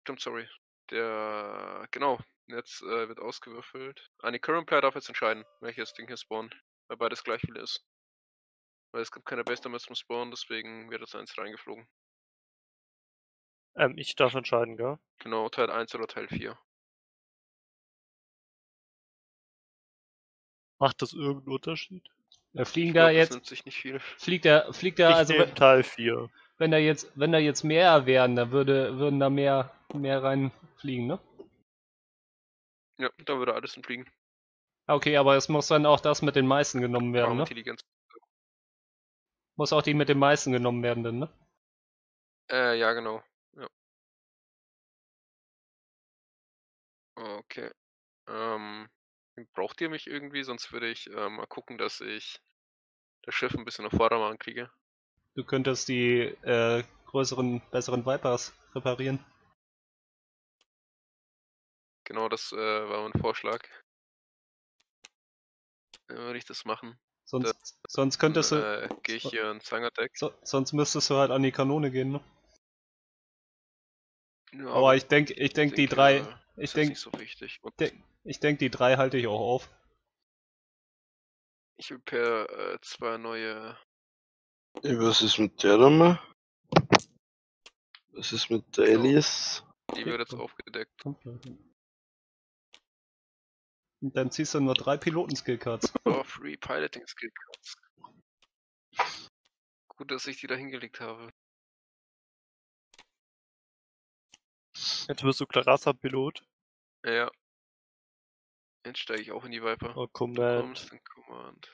stimmt, sorry. Genau, jetzt, wird ausgewürfelt. Ne, Current Player darf jetzt entscheiden, welches Ding hier spawnt, weil beides gleich viel ist. Weil es gibt keine Base mehr zum Spawnen, deswegen wird jetzt eins reingeflogen. Ich darf entscheiden, gell? Genau, Teil 1 oder Teil 4. Macht das irgendeinen Unterschied? Da Ich fliegen da glaube, das jetzt, nimmt sich nicht viel. fliegt da, Ich also nehme Teil 4. wenn da jetzt mehr wären, da würden da mehr reinfliegen, ne? Ja, da würde alles entfliegen. Okay, aber es muss dann auch das mit den meisten genommen werden, ne? Farmintelligenz. Muss auch die mit den meisten genommen werden, dann, ne? Ja, genau. Ja. Okay. Braucht ihr mich irgendwie? Sonst würde ich, mal gucken, dass ich das Schiff ein bisschen auf Vordermann kriege. Du könntest die größeren, besseren Vipers reparieren. Genau, das, war mein Vorschlag. Dann würde ich das machen. Sonst könntest du. Gehe ich hier ins Hangardeck. Sonst müsstest du halt an die Kanone gehen, ne? Ja, Aber ich denke, die drei. ist jetzt nicht so wichtig. Und Ich denke, die drei halte ich auch auf. ich repair 2 neue. Was ist mit der da mal? Was ist mit der Genau. Alias? Die wird jetzt aufgedeckt. Und dann ziehst du nur 3 Piloten-Skillcards. Oh, Free Piloting Skill Cards. Gut, dass ich die da hingelegt habe. Jetzt wirst du Clarassa-Pilot. Ja. Jetzt steige ich auch in die Viper. Oh, Du Command. kommst in Command.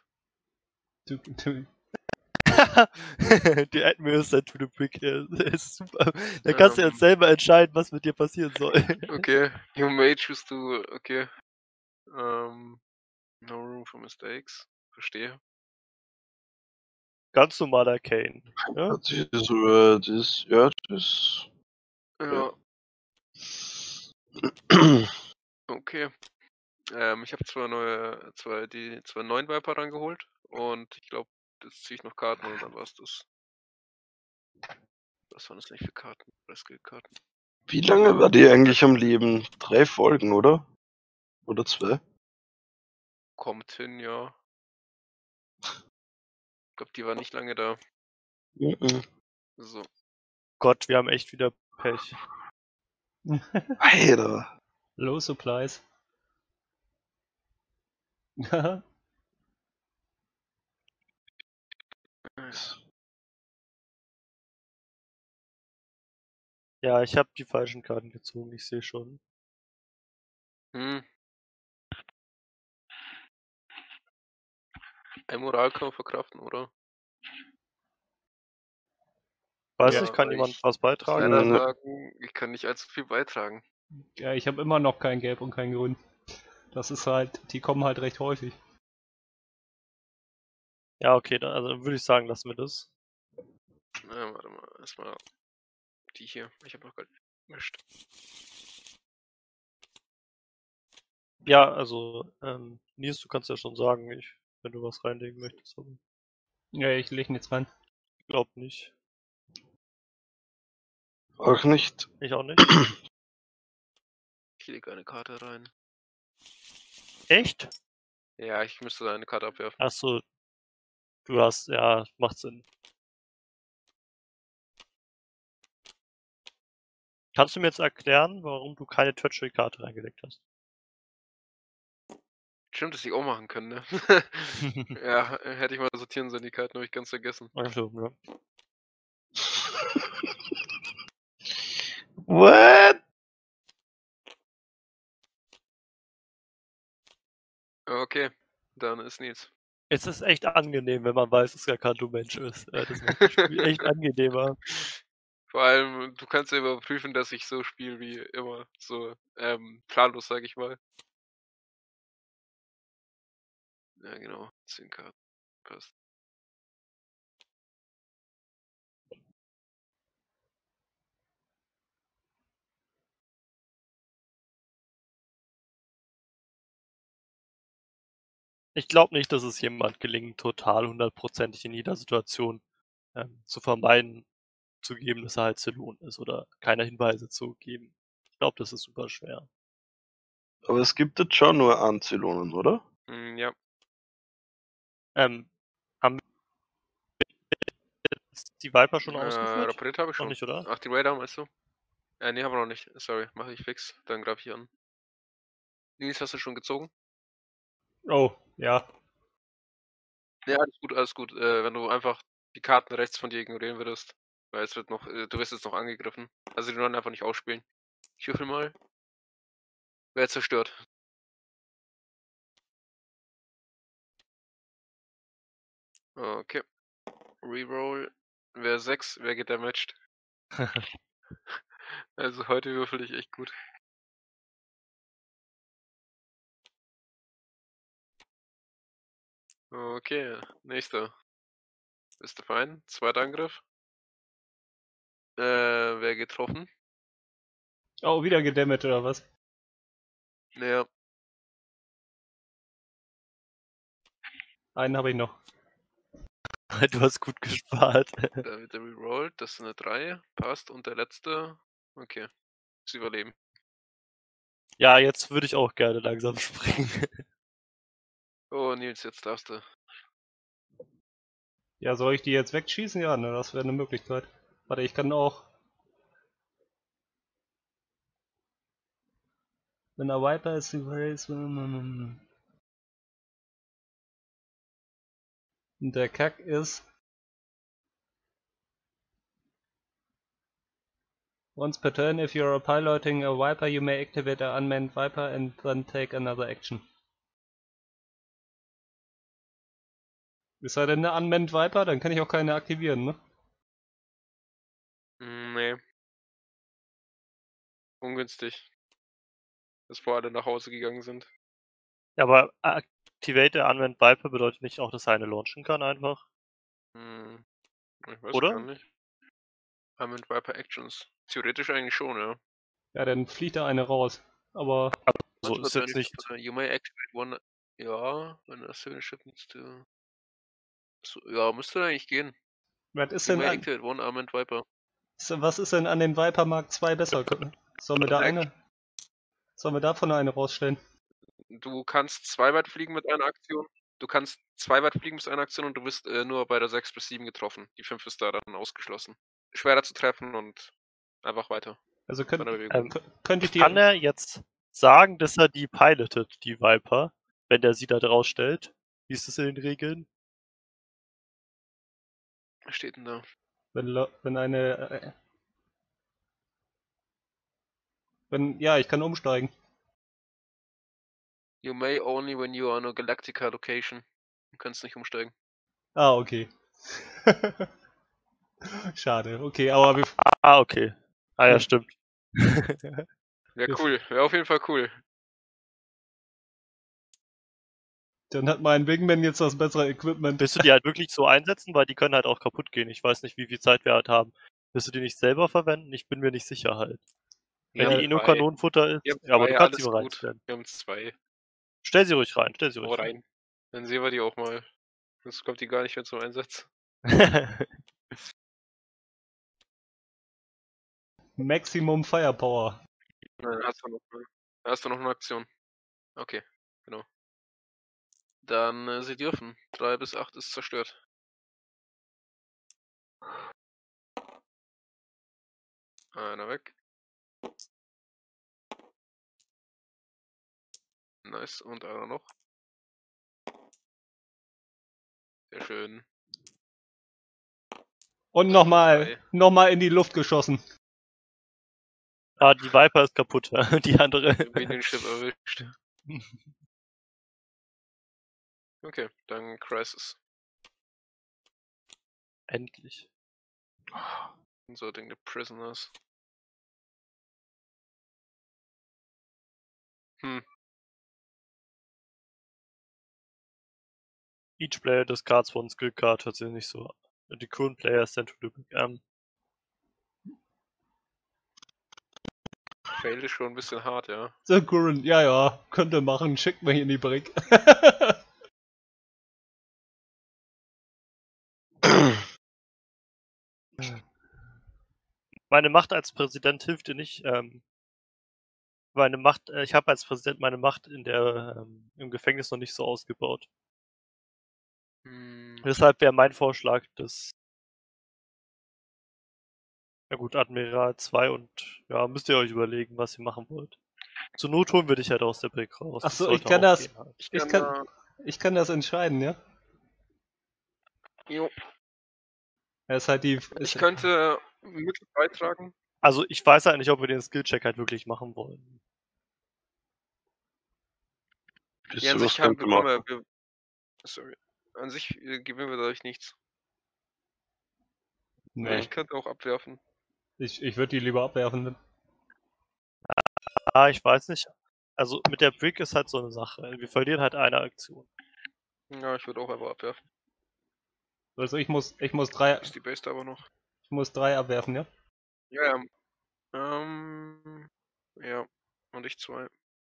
Die Admiral ist to the brick. Das ist super. Da kannst du jetzt selber entscheiden, was mit dir passieren soll. Okay, you may choose to. Okay. No room for mistakes. Verstehe. Ganz normaler Kane. Ja? Hat sich das über das. Ja, das. Ja. Okay. Ich habe zwei neuen Viper rangeholt und ich glaube, jetzt ziehe ich noch Karten und dann war's das. Was waren das nicht für Karten? Rescue-Karten. Wie lange war die eigentlich am Leben? 3 Folgen, oder? Oder 2? Kommt hin, ja. Ich glaube, die war nicht lange da. Mhm. So. Gott, wir haben echt wieder Pech. Alter. Low Supplies. Ja, ich habe die falschen Karten gezogen, ich sehe schon. Ein Moral kann man verkraften, oder? Weiß Ja, nicht, kann aber jemand ich was muss beitragen? leider sagen, ich kann nicht allzu viel beitragen. Ja, ich habe immer noch kein Gelb und kein Grün. Das ist halt, die kommen halt recht häufig. Ja, okay, dann, also dann würde ich sagen, lassen wir das. Na, warte mal, erstmal die hier. Ich habe noch gar nicht gemischt. Ja, also, Nils, du kannst ja schon sagen, wenn du was reinlegen möchtest. Aber Ja, ich lege nichts rein. ich glaube nicht. Auch nicht. Ich auch nicht. Ich lege eine Karte rein. Echt? Ja, ich müsste eine Karte abwerfen. Achso, du hast, ja, macht Sinn. Kannst du mir jetzt erklären, warum du keine Treachery-Karte reingelegt hast? Stimmt, dass ich auch machen können, ne? Ja, hätte ich mal sortieren sollen, die Karten habe ich ganz vergessen. Also, ja. What? Okay, dann ist Nils. Es ist echt angenehm, wenn man weiß, dass gar kein Mensch ist. Das macht das Spiel echt angenehmer. Vor allem, du kannst ja überprüfen, dass ich so spiele wie immer. So, planlos, sag ich mal. Ja, genau. 10 Karten. Passt. Ich glaube nicht, dass es jemand gelingt, total hundertprozentig in jeder Situation zu vermeiden, zu geben, dass er halt Zylon ist oder keine Hinweise zu geben. Ich glaube, das ist super schwer. Aber es gibt jetzt schon nur Anzylonen, oder? Ja. Haben wir jetzt die Viper schon ausgeführt? Rapid habe ich Noch schon. nicht, oder? Ach, die Radar meinst du? Nee, haben wir noch nicht. Sorry, mache ich fix. Dann greif ich an. Nils, hast du schon gezogen? Oh, ja. Ja, alles gut, alles gut. Wenn du einfach die Karten rechts von dir ignorieren würdest, weil es wird noch, du wirst jetzt noch angegriffen. Also die Run einfach nicht ausspielen. Ich würfel mal. Wer zerstört? Okay. Reroll. Wer 6, wer gedamaged? Also heute würfel ich echt gut. Okay, nächster. Bist du fein? Zweiter Angriff. Wer getroffen? Oh, wieder gedammt oder was? Ja. Einen habe ich noch. Du hast gut gespart. Da wird er rerollt. Das ist eine 3. Passt. Und der letzte. Okay. Sie überleben. Ja, jetzt würde ich auch gerne langsam springen. Oh, Nils, jetzt darfst du. Ja, soll ich die jetzt wegschießen? Ja, ne, das wäre eine Möglichkeit. Warte, ich kann auch. Wenn der Viper ist, und der Kack ist. Once per turn, if you're piloting a Viper, you may activate an unmanned Viper and then take another action. Ist er denn eine Unmanned Viper? Dann kann ich auch keine aktivieren, ne? Nee. Ungünstig. Dass vor alle nach Hause gegangen sind. Ja, aber Activate der Unmanned Viper bedeutet nicht auch, dass er eine launchen kann einfach? Ich weiß Oder? gar nicht. Unmanned Viper Actions. Theoretisch eigentlich schon, ja. Ja, dann fliegt da eine raus. Aber So ist jetzt nicht. You may activate one. Ja, when a civil ship needs to. So, ja, müsste eigentlich gehen. was ist You denn may an, activate one Unmanned Viper. was ist denn an den Viper Mark II besser? Sollen wir da eine? Sollen wir davon eine rausstellen? Du kannst 2 weit fliegen mit einer Aktion. Du kannst 2 weit fliegen mit einer Aktion und du wirst nur bei der 6 bis 7 getroffen. Die 5 ist da dann ausgeschlossen. Schwerer zu treffen und einfach weiter. Also Bei der Bewegung. könnte ich die. Kann er jetzt sagen, dass er die pilotet, die Viper, wenn er sie da draus stellt? Wie ist das in den Regeln? Was steht denn da? Wenn eine. Ja, ich kann umsteigen. You may only when you are on a Galactica location. Du kannst nicht umsteigen. Ah, okay. Schade, okay, aber wir. Ah, okay. Ah ja, Ja. stimmt. Wäre cool. Wäre auf jeden Fall cool. Dann hat mein Wingman jetzt das bessere Equipment. Willst du die halt wirklich so einsetzen, weil die können halt auch kaputt gehen. Ich weiß nicht, wie viel Zeit wir halt haben. Willst du die nicht selber verwenden? Ich bin mir nicht sicher halt. Wenn Ja, die eh nur Kanonenfutter ist. Wir haben Ja, aber du zwei, kannst sie alles mal gut. reinstellen. Wir haben 2. Stell sie ruhig rein, stell sie Hau ruhig rein. rein. Dann sehen wir die auch mal. Sonst kommt die gar nicht mehr zum Einsatz. Maximum Firepower. Dann hast du noch eine Aktion. Okay, genau. Dann sie dürfen. 3 bis 8 ist zerstört. Einer weg. Nice. Und einer noch. Sehr schön. Und Drei. nochmal in die Luft geschossen. Ah, die Viper ist kaputt. Die andere. Minion Ship erwischt. Okay, dann Crisis. Endlich. Inserting the prisoners. Each player discards one skill card tatsächlich so. Die current player sent to the Fail ist schon ein bisschen hart, ja. The Current, ja, könnte machen. Schickt mir hier in die Brick. Meine Macht als Präsident hilft dir nicht, meine Macht, ich habe als Präsident meine Macht im Gefängnis noch nicht so ausgebaut. Hm, Deshalb wäre mein Vorschlag, dass ja gut, Admiral 2 und ja, müsst ihr euch überlegen, was ihr machen wollt. Zur Not holen wir dich halt aus der Brick raus. Das Achso, ich sollte kann auch das. gehen halt. ich Ich kann kann, ich kann das entscheiden, ja? jo, Das ist halt die. ich könnte Mittel beitragen. Also ich weiß halt nicht, ob wir den Skillcheck halt wirklich machen wollen. Wisst Ja, ihr, an was sich haben könnt ihr machen? sorry. An sich gewinnen wir dadurch nichts. Nee, Ich könnte auch abwerfen. ich würde die lieber abwerfen. Ah, ich weiß nicht. Also mit der Brick ist halt so eine Sache. Wir verlieren halt eine Aktion. Ja, ich würde auch einfach abwerfen. Also ich muss drei. Ist die Base da aber noch. Ich muss 3 abwerfen, ja? Ja, ja. Ja. Und ich 2.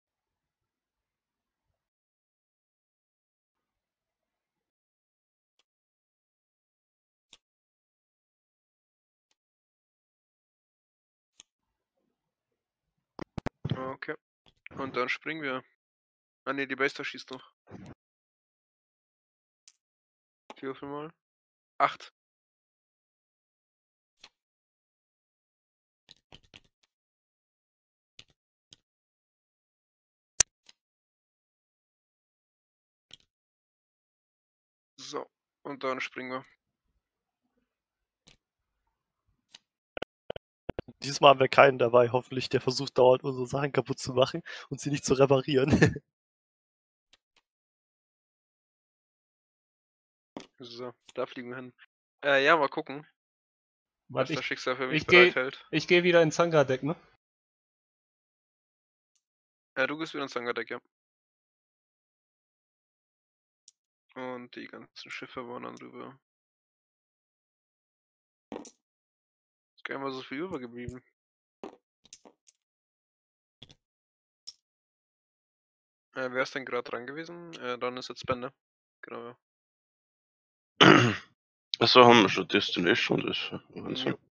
Okay. Und dann springen wir. Ah ne, die Base da schießt noch. 4 Würfel mal. 8. So. Und dann springen wir. Diesmal haben wir keinen dabei, hoffentlich, der versucht dauernd unsere Sachen kaputt zu machen und sie nicht zu reparieren. So, da fliegen wir hin. Ja, mal gucken, was Warte, das Schicksal für mich ich gehe bereithält. ich geh wieder ins Zanga-Deck, ne? Du gehst wieder ins Sangerdeck, ja. Und die ganzen Schiffe wandern rüber. Ist gar nicht mal so viel übergeblieben. Wer ist denn gerade dran gewesen? Dann ist jetzt Bände. Genau, ja. Also haben wir schon Destination, das ist Wahnsinn. Jo.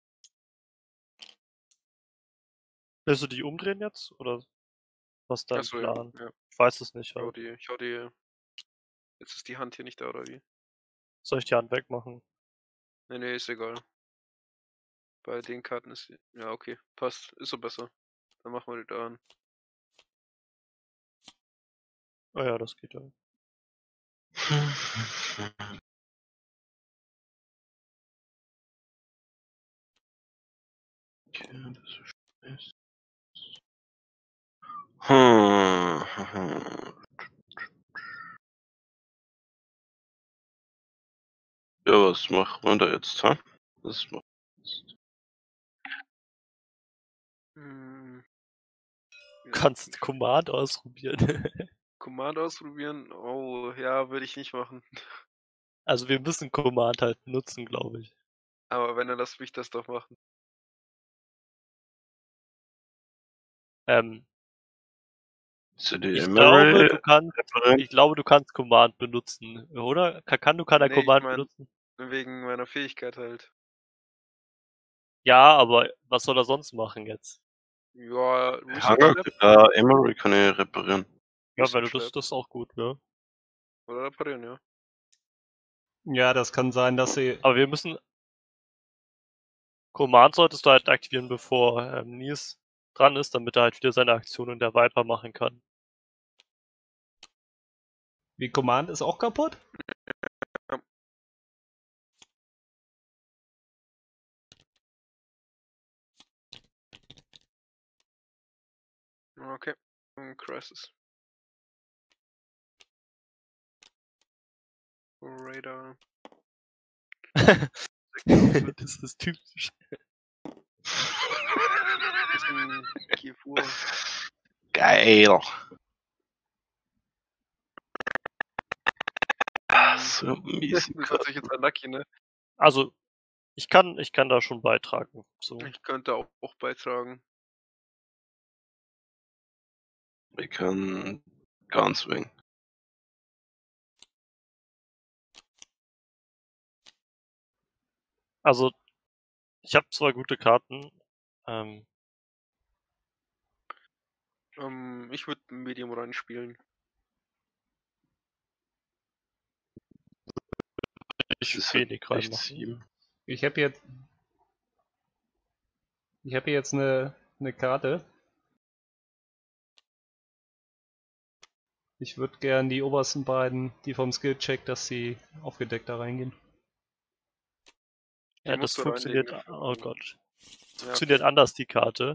Willst du die umdrehen jetzt? Oder was ist dein Achso, ja. Plan? Ja. Ich weiß es nicht. Ich hau Halt. die. Jetzt ist die Hand hier nicht da, oder wie? Soll ich die Hand wegmachen? Ne, ist egal. Bei den Karten ist sie. Ja, okay. Passt. Ist so besser. Dann machen wir die da an. Ah ja, das geht ja. Okay, das ist scheiße. Hm. Ja, was machen wir da jetzt, ha? Was machen wir jetzt? Hm. Du kannst Command ausprobieren. Command ausprobieren? Oh, ja, würde ich nicht machen. Also wir müssen Command halt nutzen, glaube ich. Aber wenn, dann lasst mich das doch machen. Ist ja die Ich Emery glaube, du kannst Command benutzen, oder? Kann er Nee, ich Command mein, benutzen? wegen meiner Fähigkeit halt. Ja, aber was soll er sonst machen jetzt? Ja, Hangar, Research Emery kann ich reparieren. Ja, wenn du Research das ist auch gut, ja. Oder reparieren, ja. Ja, das kann sein, dass sie. Aber wir müssen Command solltest du halt aktivieren, bevor Nils dran ist, damit er halt wieder seine Aktion in der Viper machen kann. Wie Command ist auch kaputt? Okay. Crisis. Radar. Das ist typisch. Bisschen Kiefuhr. Geil. So mies. Das ist natürlich jetzt unlucky, ne? Also, ich kann da schon beitragen. So. Ich könnte auch beitragen. Ich kann ganz wenig. Also, ich habe 2 gute Karten. Ich würde Medium reinspielen. Ich Das ist wenig halt echt reinmachen. 7. Ich habe jetzt. Ich habe hier jetzt eine Karte. Ich würde gern die obersten beiden, die vom Skill-Check, dass sie aufgedeckt da reingehen. Die Ja, das musst du funktioniert. reinlegen. Oh Gott. Ja, Funktioniert okay. anders, die Karte.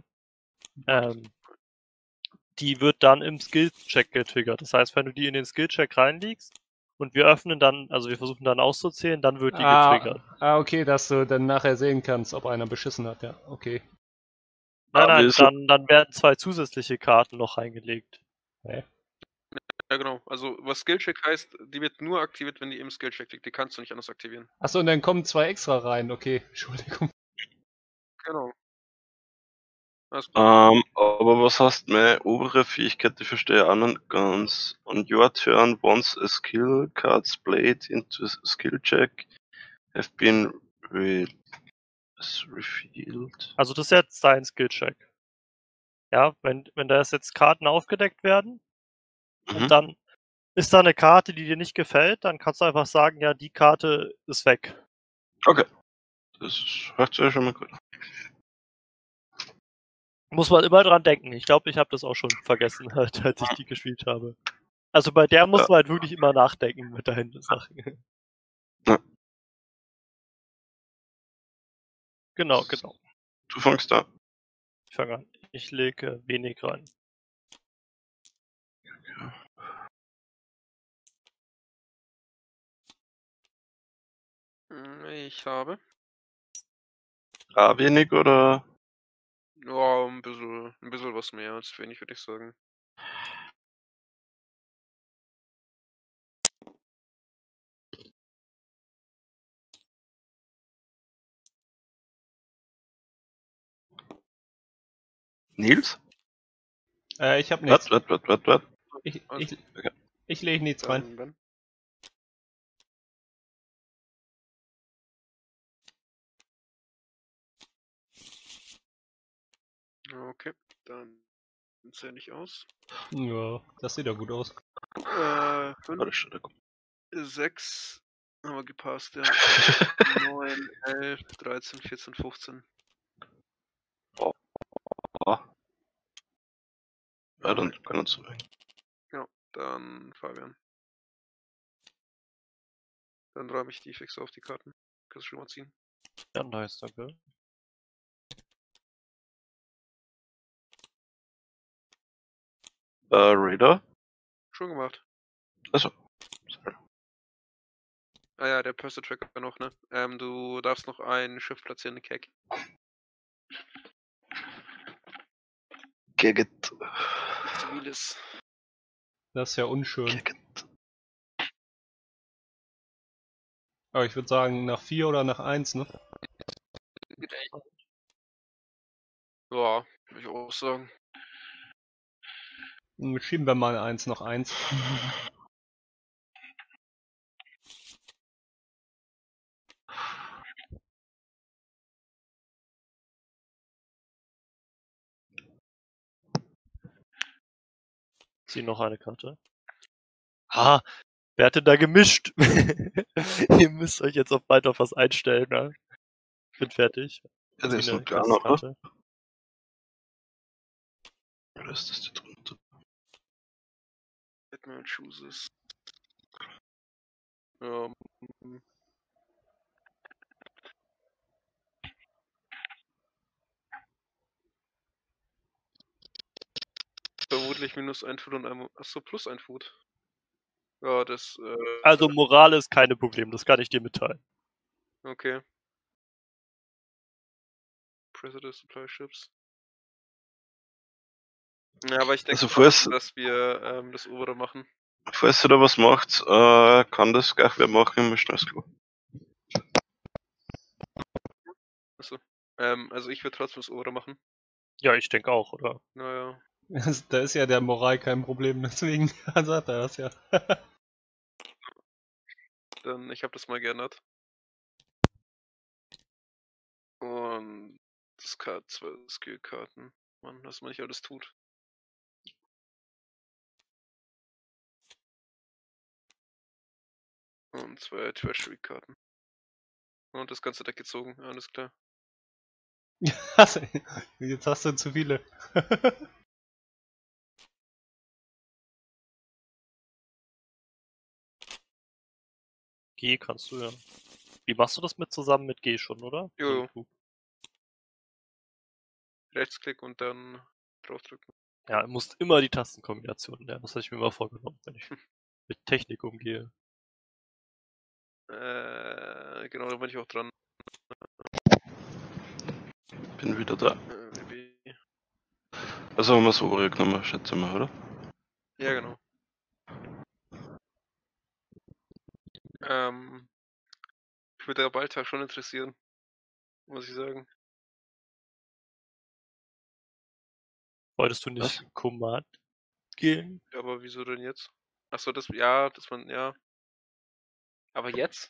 Die wird dann im Skill-Check getriggert. Das heißt, wenn du die in den Skill-Check reinlegst und wir öffnen dann, also wir versuchen dann auszuzählen, dann wird die getriggert. Okay, dass du dann nachher sehen kannst, ob einer beschissen hat, ja, okay. Nein, Aber ist dann werden 2 zusätzliche Karten noch reingelegt. Hä? Ja, genau. Also, was Skillcheck heißt, die wird nur aktiviert, wenn die im Skillcheck liegt. Die kannst du nicht anders aktivieren. Achso, und dann kommen 2 extra rein, okay, Entschuldigung. Genau. Alles gut. aber was heißt meine obere Fähigkeit? Ich verstehe auch nicht ganz. On your turn, once a skill card's played into a skill check have been revealed. Also das ist jetzt dein Skill-Check. Ja, wenn da jetzt Karten aufgedeckt werden Mhm. und dann ist da eine Karte, die dir nicht gefällt, dann kannst du einfach sagen, ja, die Karte ist weg. Okay. Das hört sich ja schon mal gut an. Muss man immer dran denken. Ich glaube, ich habe das auch schon vergessen, halt, als ich die gespielt habe. Also bei der muss Ja. man halt wirklich immer nachdenken mit deinen Sachen. Ja. Genau. Du fängst an. Ich fange an. Ich lege wenig rein. Ich habe. Wenig oder? Ja, ein bisschen was mehr als wenig, würde ich sagen. Nils? Ich hab nichts. Was? Ich lege nichts rein. Dann Ben. Okay, dann zähle ich aus. Ja, das sieht ja gut aus. 5, 6 haben wir gepasst, ja. 9, 11, 13, 14, 15. Ja, dann können wir uns rein. Ja, dann Fabian. Dann räume ich die fix auf die Karten. Kannst du schon mal ziehen. Ja, nice, danke. Raider? Schon gemacht. Also. Ah ja, der Purser-Tracker noch, ne? Du darfst noch ein Schiff platzieren, Keck. Gagget. Ziviles. Das ist ja unschön. Gagget. Aber ich würde sagen, nach 4 oder nach 1, ne? Ja, würde ich auch sagen. Schieben wir mal 1 noch 1. Zieh noch eine Karte. Ah, wer hat denn da gemischt? Ihr müsst euch jetzt auf bald auf was einstellen, ne? Bin fertig. Ja, der ist Zieh noch eine klar, oder? Karte. Oder ist das da drunter? Batman chooses. Vermutlich minus ein Food und ein. Achso, plus ein Food. Ja, das. Also Moral ist keine Problem, das kann ich dir mitteilen. Okay. President Supply Ships. Ja, aber ich denke, Also falls, dass wir das obere machen. falls ihr da was macht, kann das gleich wer machen im Schnellsklo. Achso. Also ich würde trotzdem das obere machen. Ja, ich denke auch, oder? Naja. Da ist ja der Moral kein Problem, deswegen sagt er das ja. Dann, ich habe das mal geändert. Und das Skill-Karten. Mann, was man nicht alles tut. Und 2 Treasury-Karten. Und das ganze Deck gezogen, alles klar. Jetzt hast du zu viele. G kannst du ja. Wie machst du das mit zusammen mit G schon, oder? Jojo. Q. Rechtsklick und dann draufdrücken. Ja, du musst immer die Tastenkombination lernen. Das habe ich mir immer vorgenommen, wenn ich mit Technik umgehe. Genau, da bin ich auch dran. Bin wieder da. WB. Also haben wir das obere genommen, schätze mal, oder? Ja, genau. Ich würde der Balltag schon interessieren, muss ich sagen. Wolltest du nicht Command gehen? Aber wieso denn jetzt? Achso, das, ja, das man, ja. Aber jetzt?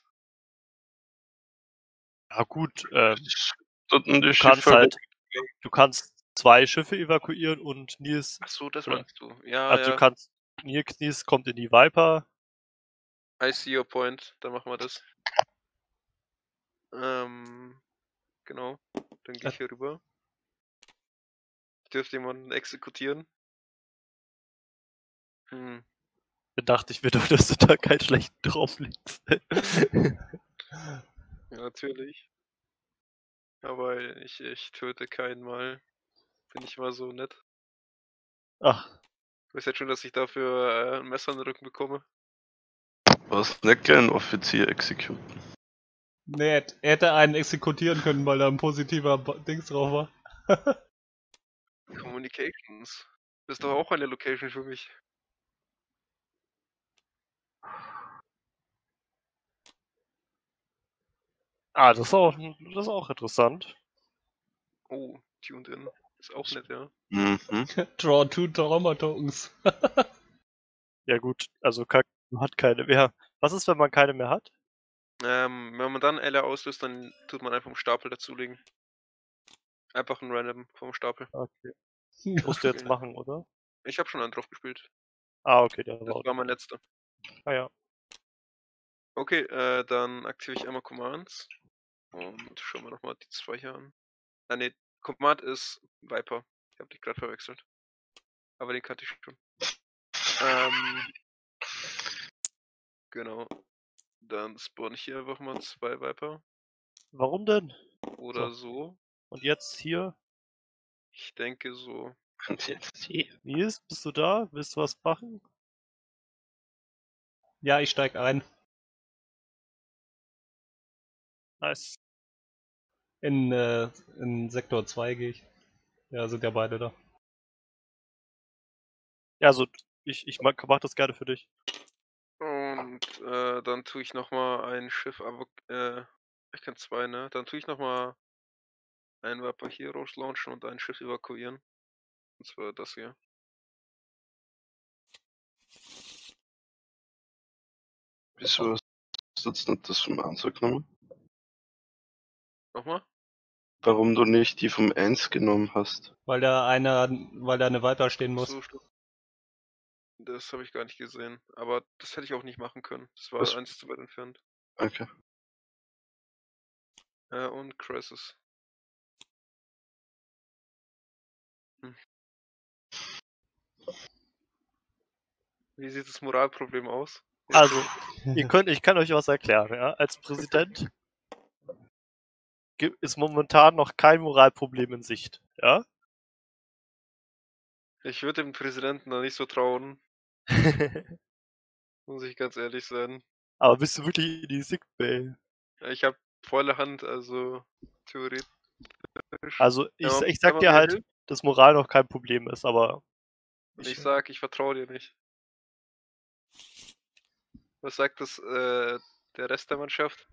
Ja gut, Du du kannst 2 Schiffe evakuieren und Nils, Achso, das oder, meinst du. Ja, also du ja. kannst, Nils kommt in die Viper. I see your point. Dann machen wir das. Genau. Dann gehe ich hier rüber. Ich dürfte jemanden exekutieren. Dann dachte ich mir doch, dass du da keinen schlechten drauf legst. Ja, natürlich. Aber ich töte keinen mal. Bin ich mal so nett. Ach, Du weißt jetzt schon, dass ich dafür ein Messer in den Rücken bekomme. Was nicht gern Offizier executen. Nee, er hätte einen exekutieren können, weil da ein positiver Dings drauf war. Communications. Das ist doch auch eine Location für mich. das ist auch interessant. Oh, tuned in. Ist auch nett, ja. Mhm. Draw 2 Trauma-Tokens. Ja gut, also man hat keine mehr. Was ist, wenn man keine mehr hat? Wenn man dann LR auslöst, dann tut man einfach vom Stapel dazulegen. Einfach ein Random vom Stapel. Okay. Musst du jetzt Okay. machen, oder? Ich habe schon einen drauf gespielt. Ah, okay, der Das war war mein letzter. Ah ja. Okay, dann aktiviere ich einmal Commands. Und schauen wir nochmal die 2 hier an. Ah ne, Command ist Viper. Ich habe dich gerade verwechselt. Aber den kannte ich schon. Genau. Dann spawn ich hier einfach mal 2 Viper. Warum denn? Oder so. Und jetzt hier? Ich denke so. Und jetzt hier. Nils, bist du da? Willst du was machen? Ja, ich steig ein. Nice. In Sektor 2 gehe ich. Ja, sind ja beide da. Ja, also ich mach das gerne für dich. Und dann tue ich nochmal ein Schiff, aber ich kann 2, ne? Dann tue ich nochmal ein Viper Heroes launchen und ein Schiff evakuieren. Und zwar das hier. Wieso hast du jetzt nicht das vom 1 genommen? Nochmal? Warum du nicht die vom 1 genommen hast? Weil da eine Viper stehen muss. So, das habe ich gar nicht gesehen. Aber das hätte ich auch nicht machen können. Das war Was? 1 zu weit entfernt. Okay. Und Crisis. Wie sieht das Moralproblem aus? Also, ich kann euch was erklären, ja. Als Präsident ist momentan noch kein Moralproblem in Sicht, ja. Ich würde dem Präsidenten da nicht so trauen, muss ich ganz ehrlich sein. Aber bist du wirklich in die Sickbay? Ich habe volle Hand, also theoretisch. Also, ich wenn sag man dir mir halt, hilft, dass Moral noch kein Problem ist, aber und ich sag, ich vertraue dir nicht. Was sagt das der Rest der Mannschaft?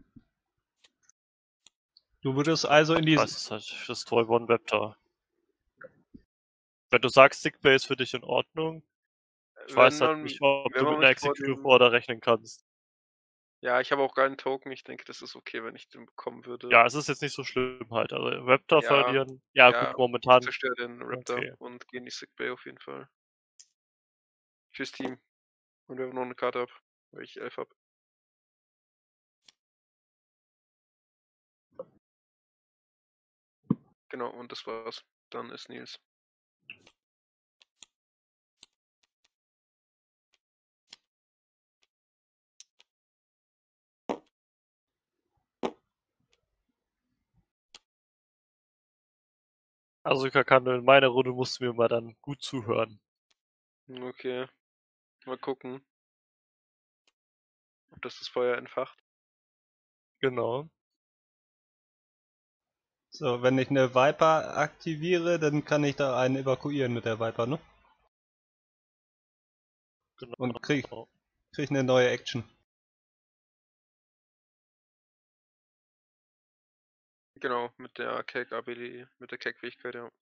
Du würdest also in die. das ist halt das Toy One Raptor. Wenn du sagst, Sickbay ist für dich in Ordnung, ich weiß halt nicht, ob du mit einer Executive Order rechnen kannst. Ja, ich habe auch keinen Token. Ich denke, das ist okay, wenn ich den bekommen würde. Ja, es ist jetzt nicht so schlimm halt. Also Raptor Ja, verlieren. Ja, ja, gut, momentan. Ich zerstöre den Raptor Okay. und gehe in die Sickbay auf jeden Fall. Tschüss, Team. Und wir haben noch eine Karte ab, weil ich 11 habe. Genau, und das war's. Dann ist Nils. Also Kakando, in meiner Runde musst du mir mal dann gut zuhören. Okay. Mal gucken, ob das Feuer entfacht. Genau. So, wenn ich eine Viper aktiviere, dann kann ich da einen evakuieren mit der Viper, ne? Genau. Und krieg eine neue Action. Genau, mit der Cake-ABD, mit der Cake-Fähigkeit, ja.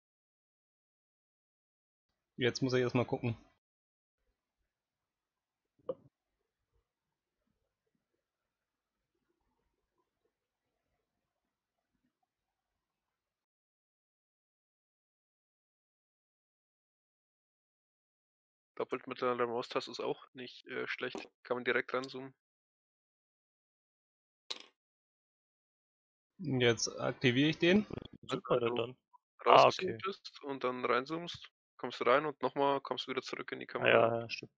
Jetzt muss ich erstmal gucken. Doppelt mit der Maustaste ist auch nicht schlecht. Kann man direkt ranzoomen. Jetzt aktiviere ich den. Super, denn dann. Rausgezoomt Okay. bist und dann reinzoomst, kommst du rein und nochmal kommst du wieder zurück in die Kamera. Ja, stimmt.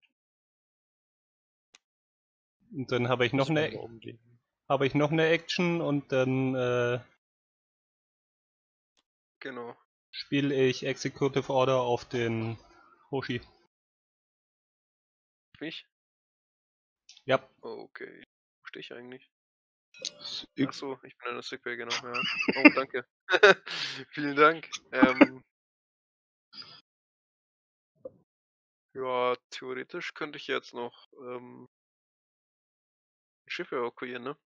Und dann habe ich noch Muss man eine mal umlegen. Action und dann Genau. spiele ich Executive Order auf den Hoshi. Mich? Ja. Okay. Wo stehe ich eigentlich? Ich, Achso, ich bin in der Sickbay, genau, ja. Oh, danke. Vielen Dank. Ja, theoretisch könnte ich jetzt noch ein Schiff evakuieren, ne?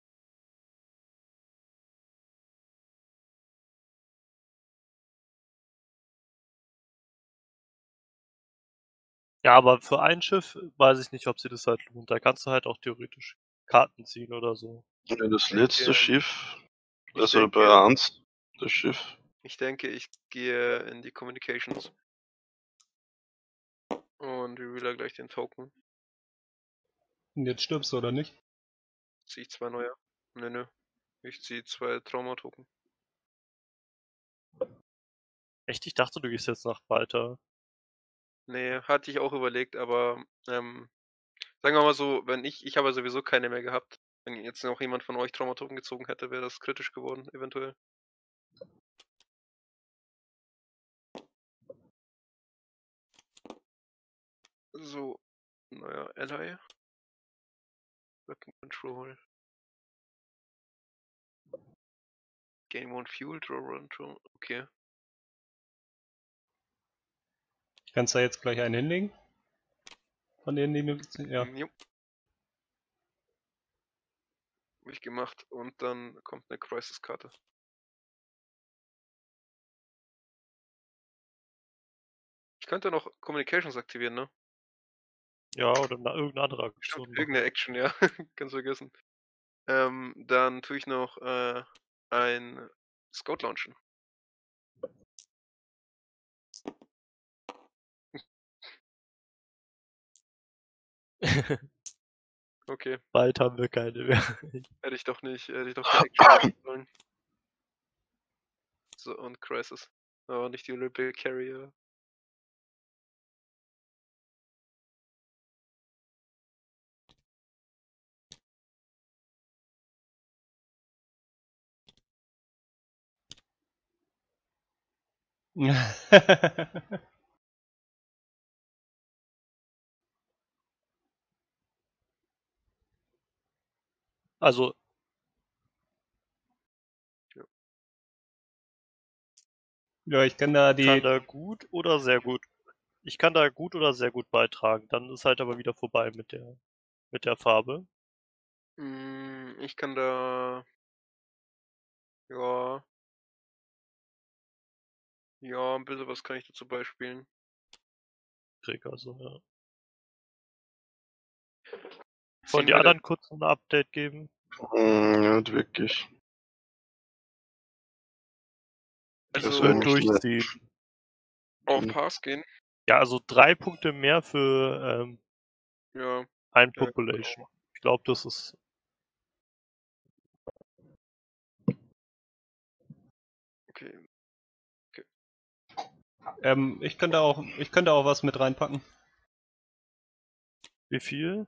Ja, aber für ein Schiff weiß ich nicht, ob sie das halt lohnt. Da kannst du halt auch theoretisch Karten ziehen oder so. ja, das letzte Schiff, also denke- bei 1, das Schiff. Ich denke, ich gehe in die Communications. Und reveal gleich den Token. Und jetzt stirbst du, oder nicht? Ziehe ich 2 neue? Nö. Ich ziehe 2 Trauma-Token. Echt? Ich dachte, du gehst jetzt nach weiter. Nee, hatte ich auch überlegt, aber sagen wir mal so, wenn ich habe sowieso keine mehr gehabt. Wenn jetzt noch jemand von euch Traumatoken gezogen hätte, wäre das kritisch geworden, eventuell. So, neuer Ally. Working Control. Gain 1 Fuel, Draw Run, Draw. Okay. Kannst du da jetzt gleich einen hinlegen? Von denen, die mir. Ja. Jo. Hab ich gemacht und dann kommt eine Crisis-Karte. Ich könnte noch Communications aktivieren, ne? Ja, oder irgendeine andere Aktion. Irgendeine Action, ja. Ganz vergessen. Dann tue ich noch ein Scout launchen. Okay. Bald haben wir keine mehr. Hätte ich doch nicht, hätte ich doch die Action machen sollen. So, und Crisis. Aber nicht die Olympic Carrier. Also, Ja, ich kann da kann da gut oder sehr gut. Ich kann da gut oder sehr gut beitragen. Dann ist halt aber wieder vorbei mit der Farbe. Ich kann da. Ja. Ja, ein bisschen was kann ich dazu beispielen. Krieg also, ja. Ziehen Wollen die wir anderen kurz ein Update geben? Ja, nicht wirklich. Also Das Schön eigentlich durchziehen. auf Pass gehen. Ja, also 3 Punkte mehr für Ja. ein Population. Ich glaube, das ist. Okay. Ich könnte auch was mit reinpacken. Wie viel?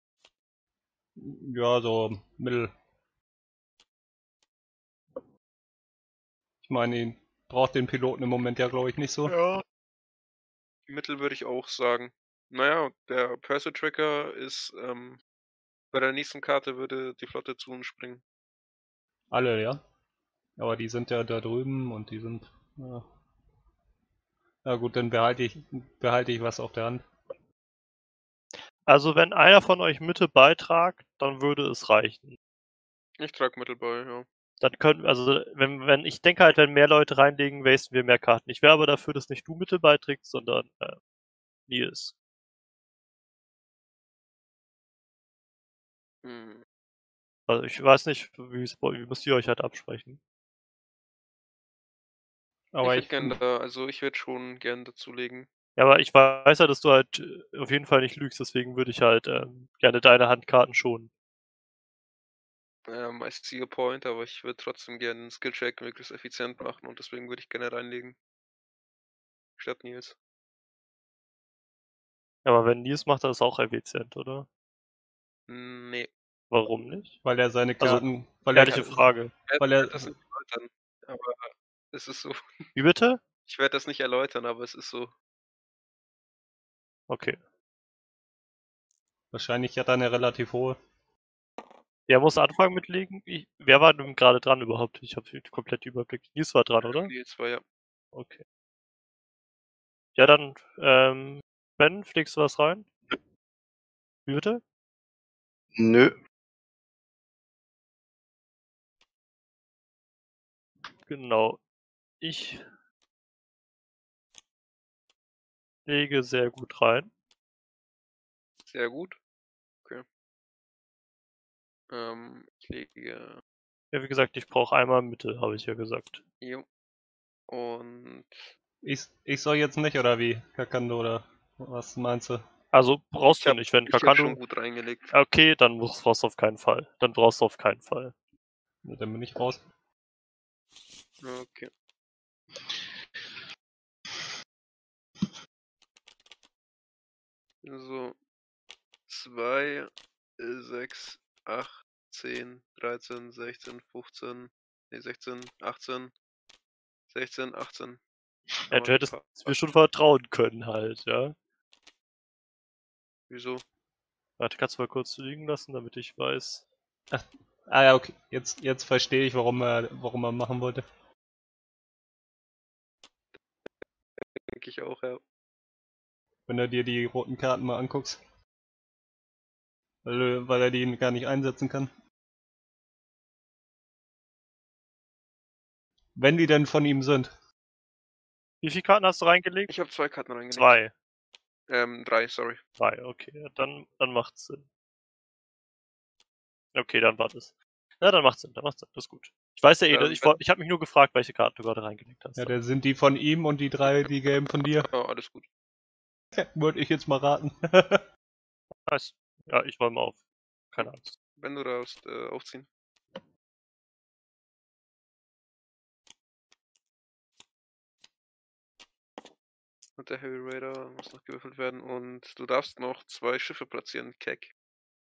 Ja, so mittel. Ich meine, ihn braucht den Piloten im Moment ja, glaube ich, nicht so. Ja. Mittel würde ich auch sagen. Naja, der Pursuit Tracker ist, bei der nächsten Karte würde die Flotte zu uns springen. Alle, ja. Aber die sind ja da drüben und die sind. Ja. Na gut, dann behalte ich was auf der Hand. Also wenn einer von euch Mitte beitragt, dann würde es reichen. Ich trage Mittel bei, ja. Dann können, also wenn ich denke halt, wenn mehr Leute reinlegen, wasten wir mehr Karten. Ich wäre aber dafür, dass nicht du Mitte beiträgst, sondern Nils. Hm. Also ich weiß nicht, wie müsst ihr euch halt absprechen. Aber Ich würde schon gern dazulegen. Ja, aber ich weiß ja, dass du halt auf jeden Fall nicht lügst, deswegen würde ich halt gerne deine Handkarten schonen. I see your point, aber ich würde trotzdem gerne einen Skill-Check möglichst effizient machen und deswegen würde ich gerne reinlegen. Statt Nils. Aber wenn Nils macht, das auch effizient, oder? Nee. Warum nicht? weil er seine Also, Karten. Weil ehrliche Frage. Ich Weil werde er. das nicht erläutern, aber es ist so. Wie bitte? Ich werde das nicht erläutern, aber es ist so. Okay. Wahrscheinlich hat er eine relativ hohe. Wer muss anfangen mitlegen? Wer war denn gerade dran überhaupt? Ich habe komplett Überblick. Nils war dran, oder? Nils war ja. Okay. Ja, dann, Ben, fliegst du was rein? Wie bitte? Nö. Genau. Ich lege sehr gut rein. Sehr gut. Okay. Ich lege. Ja, wie gesagt, ich brauche einmal Mitte, habe ich ja gesagt. Jo. Und. Ich soll jetzt nicht, oder wie? Kakando, oder was meinst du? Also brauchst Ich du hab, nicht, wenn ich hab Kakando. schon gut reingelegt. Okay, dann brauchst du auf keinen Fall. Dann brauchst du auf keinen Fall. Ja, dann bin ich raus. Okay. So. 2, 6, 8, 10, 13, 16, 15, nee, 16, 18, 16, 18. Ja, du hättest mir schon vertrauen können halt, ja. Wieso? Warte, kannst du mal kurz liegen lassen, damit ich weiß. Ah ja, okay. Jetzt verstehe ich, warum er machen wollte. Denke ich auch, ja. Wenn du dir die roten Karten mal anguckst. Weil er die gar nicht einsetzen kann. Wenn die denn von ihm sind. Wie viele Karten hast du reingelegt? Ich habe 2 Karten reingelegt. 2. 3, sorry. 3, okay. Dann macht's Sinn. Okay, dann war das. Ja, dann macht's Sinn, das ist gut. Ich weiß ja eh, ich habe mich nur gefragt, welche Karten du gerade reingelegt hast. Ja, dann sind die von ihm und die 3, die gelben von dir. Ja, alles gut. Würde ich jetzt mal raten. Nice. Ja, ich räume auf. Keine Angst. Wenn du darfst, aufziehen. Und der Heavy Raider muss noch gewürfelt werden und du darfst noch 2 Schiffe platzieren, Keck.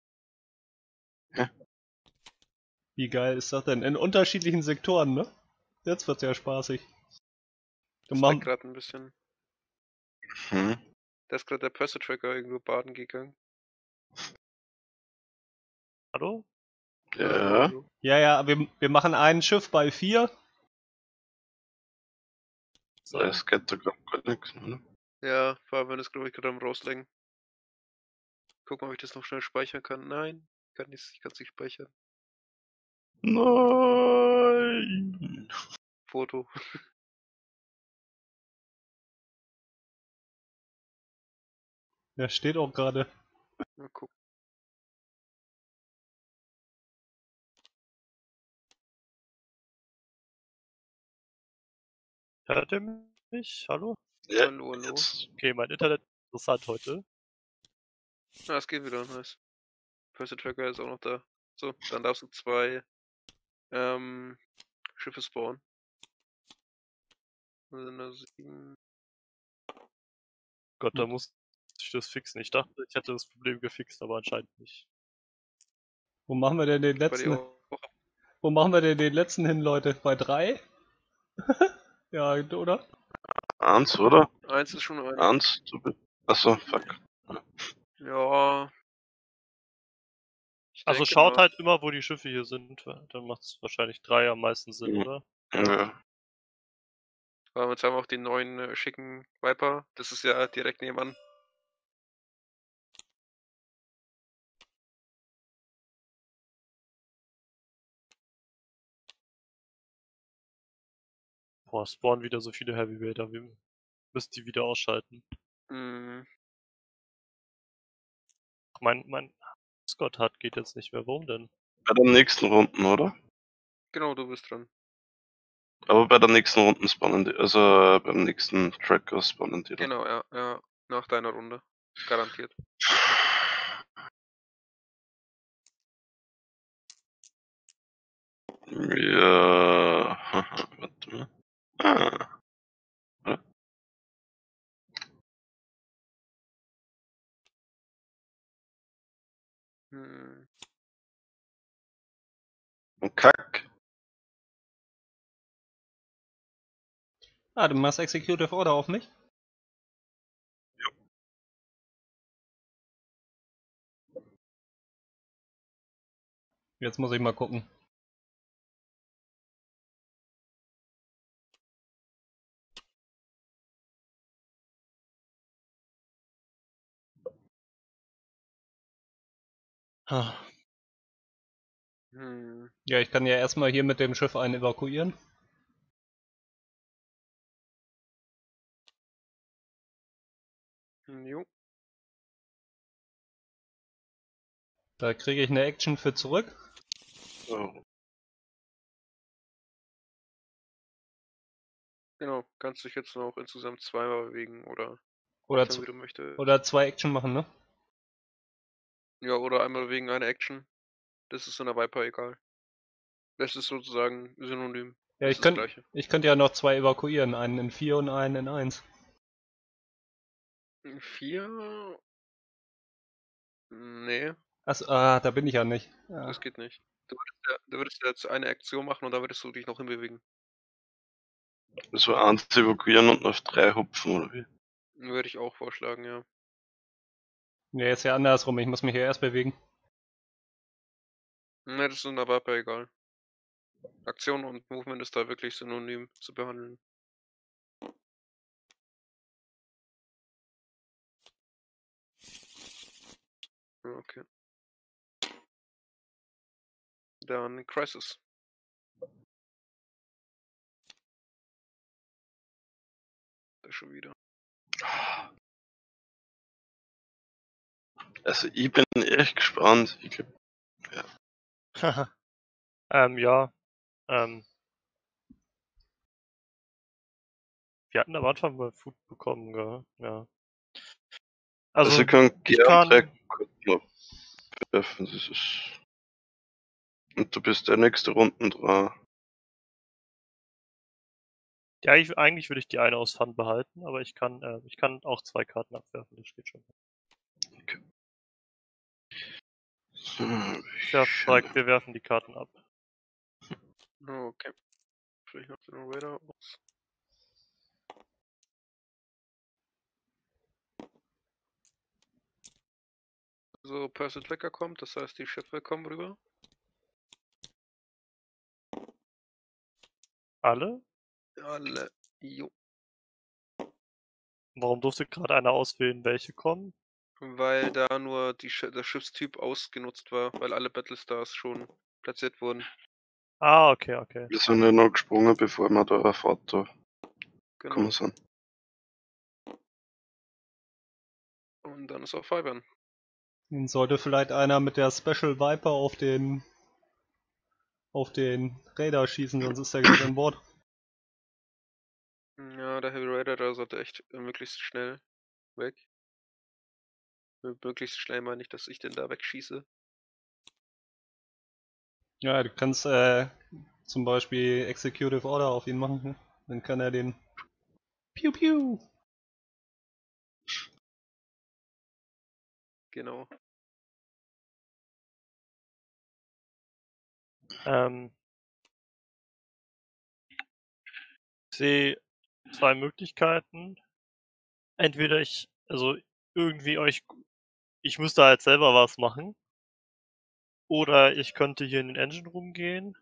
Wie geil ist das denn? In unterschiedlichen Sektoren, ne? Jetzt wird's ja spaßig. Das lag gerade ein bisschen. Hm. Da ist gerade der Pursuit Tracker irgendwo baden gegangen. Hallo? Ja. Ja, wir machen ein Schiff bei 4. So. Das geht doch gar nichts, ne? Ja, Fabian ist, glaube ich, gerade am rauslegen. Gucken, ob ich das noch schnell speichern kann. Nein, ich kann es nicht speichern. Nein. Foto. Ja, steht auch gerade. Mal gucken. Hört ihr mich? Hallo? Ja, Hallo. jetzt. Okay, mein Internet ist interessant heute. Ah, es geht wieder, nice. Pursuit Tracker ist auch noch da. So, dann darfst du 2 Schiffe spawnen. Dann sind da 7. Gott, da muss ich das fixen. Ich dachte, ich hätte das Problem gefixt, aber anscheinend nicht. Wo machen wir denn den Bei letzten? dir auch. Wo machen wir denn den letzten hin, Leute? Bei 3? Ja, oder? 1, oder? 1 ist schon einer. 1, achso, fuck. Ja. Ich Also denke schaut mal, halt immer, wo die Schiffe hier sind. Dann macht es wahrscheinlich 3 am meisten Sinn, Mhm. oder? Ja. weil jetzt haben wir auch den neuen schicken Viper. Das ist ja direkt nebenan. Boah, spawnen wieder so viele Heavyweighter. Wir müssen die wieder ausschalten. Mhm. Mein Scott hat geht jetzt nicht mehr. Warum denn? Bei der nächsten Runden, oder? Genau, du bist dran. Aber bei der nächsten Runden spawnen die, also beim nächsten Tracker spawnen die. Genau, ja, ja. Nach deiner Runde. Garantiert. Ja, warte mal. Ah, Hm. und Kack. Ah, du machst Executive Order auf mich? Jetzt muss ich mal gucken. Ah, Hm. Ja, ich kann ja erstmal hier mit dem Schiff einen evakuieren. Jo. Da kriege ich eine Action für zurück. Oh. Genau. Kannst dich jetzt noch insgesamt zweimal bewegen oder Oder, dann, wie du möchtest. oder 2 Action machen, ne? Ja, oder einmal wegen einer Action. Das ist in der Viper egal. Das ist sozusagen synonym. Ja, Das ist das Gleiche. ich könnte ja noch 2 evakuieren. Einen in 4 und einen in 1. 4? Nee, Achso, da bin ich ja nicht. Ja. das geht nicht. Du würdest ja jetzt eine Aktion machen und da würdest du dich noch hinbewegen. Also 1 evakuieren und auf 3 hupfen, oder wie? Würde ich auch vorschlagen, ja. Nee, ist ja andersrum. Ich muss mich ja erst bewegen. Ne, das ist in der Viper egal. Aktion und Movement ist da wirklich synonym zu behandeln. Okay. Dann Crisis. Da schon wieder. Also ich bin echt gespannt. Ich glaub, ja. Wir hatten am Anfang mal Food bekommen, gell? Ja. also Also, ich kann ich gern kann. 3 Karten abwerfen, das ist. Und du bist der nächste Runden dran. Ja, eigentlich würde ich die eine aus Fun behalten, aber ich kann auch 2 Karten abwerfen, das geht schon. So, Wir werfen die Karten ab. Okay. Vielleicht noch den Raider aus. So, Percy Tracker kommt, das heißt, die Schiffe kommen rüber. Alle? Alle. Jo. Warum durfte gerade einer auswählen, welche kommen? Weil da nur der Schiffstyp ausgenutzt war, weil alle Battlestars schon platziert wurden. Ah, okay, okay. wir sind ja noch gesprungen, bevor wir da auf Auto Genau. gekommen sind. Und dann ist auch Fibern. Dann sollte vielleicht einer mit der Special Viper auf den Raider schießen, sonst ist er gleich an Bord. Ja, der Heavy Raider, der sollte echt möglichst schnell weg. Möglichst schnell meine ich, dass ich den da wegschieße. Ja, du kannst zum Beispiel Executive Order auf ihn machen. Ne? Dann kann er den Piu Piu. Genau. Ich sehe 2 Möglichkeiten. Entweder ich müsste halt selber was machen. Oder ich könnte hier in den Engine Room gehen.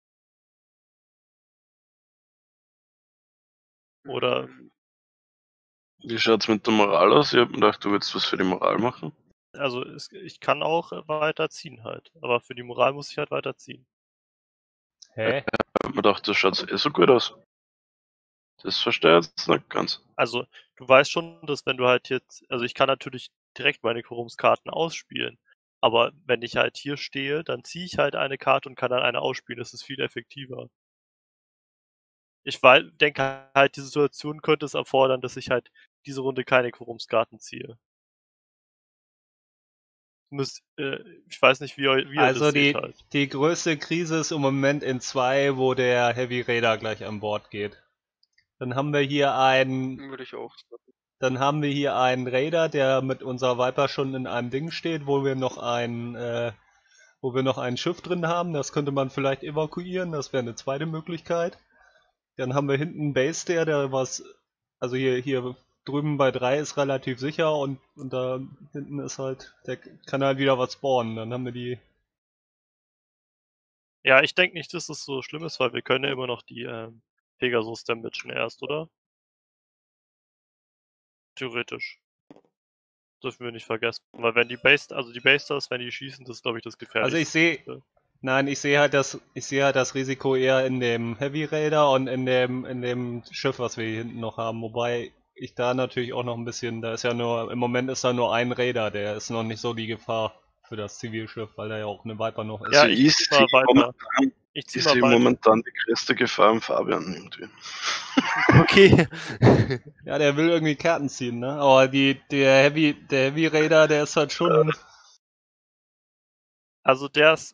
Oder Wie schaut's mit der Moral aus? Ich hab mir gedacht, du willst was für die Moral machen. also ich kann auch weiterziehen halt. Aber für die Moral muss ich halt weiterziehen. Hä? Ich hab mir gedacht, das schaut eh so gut aus. Das verstehe ich jetzt nicht ganz. Also, du weißt schon, dass wenn du halt jetzt also ich kann natürlich direkt meine Quorumskarten ausspielen. Aber wenn ich halt hier stehe, dann ziehe ich halt eine Karte und kann dann eine ausspielen. Das ist viel effektiver. Ich denke halt, die Situation könnte es erfordern, dass ich halt diese Runde keine Quorumskarten ziehe. Ich weiß nicht, wie ihr Also das seht halt. die größte Krise ist im Moment in 2, wo der Heavy Raider gleich an Bord geht. Dann haben wir hier einen Würde ich auch sagen. Dann haben wir hier einen Raider, der mit unserer Viper schon in einem Ding steht, wo wir noch ein Schiff drin haben. Das könnte man vielleicht evakuieren, das wäre eine zweite Möglichkeit. Dann haben wir hinten einen Base der also hier drüben bei 3 ist relativ sicher und da hinten ist halt, der kann halt wieder was spawnen. Dann haben wir die. Ja, ich denke nicht, dass das so schlimm ist, weil wir können ja immer noch die Pegasus damagen erst, oder? Theoretisch. Dürfen wir nicht vergessen. Weil wenn die Basters, wenn die schießen, das ist glaube ich das Also Gefährlichste. ich sehe halt das Risiko eher in dem Heavy Raider und in dem Schiff, was wir hier hinten noch haben. Wobei ich da natürlich auch noch ein bisschen, im Moment ist da nur ein Raider, der ist noch nicht so die Gefahr für das Zivilschiff, weil da ja auch eine Viper noch ist. Ja, Also ich zieh mal weiter. Ich sehe momentan die größte Gefahr im Fabian irgendwie. Okay. Ja, der will irgendwie Karten ziehen, ne? Aber der Heavy Raider, der ist halt schon. Also der ist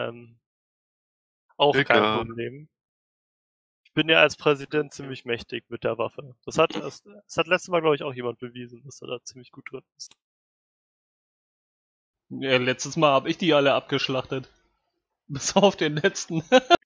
auch kein Egal. Problem. Ich bin ja als Präsident ziemlich mächtig mit der Waffe. Das hat letztes Mal, glaube ich, auch jemand bewiesen, dass er da ziemlich gut drin ist. Ja, letztes Mal habe ich die alle abgeschlachtet. Bis auf den letzten.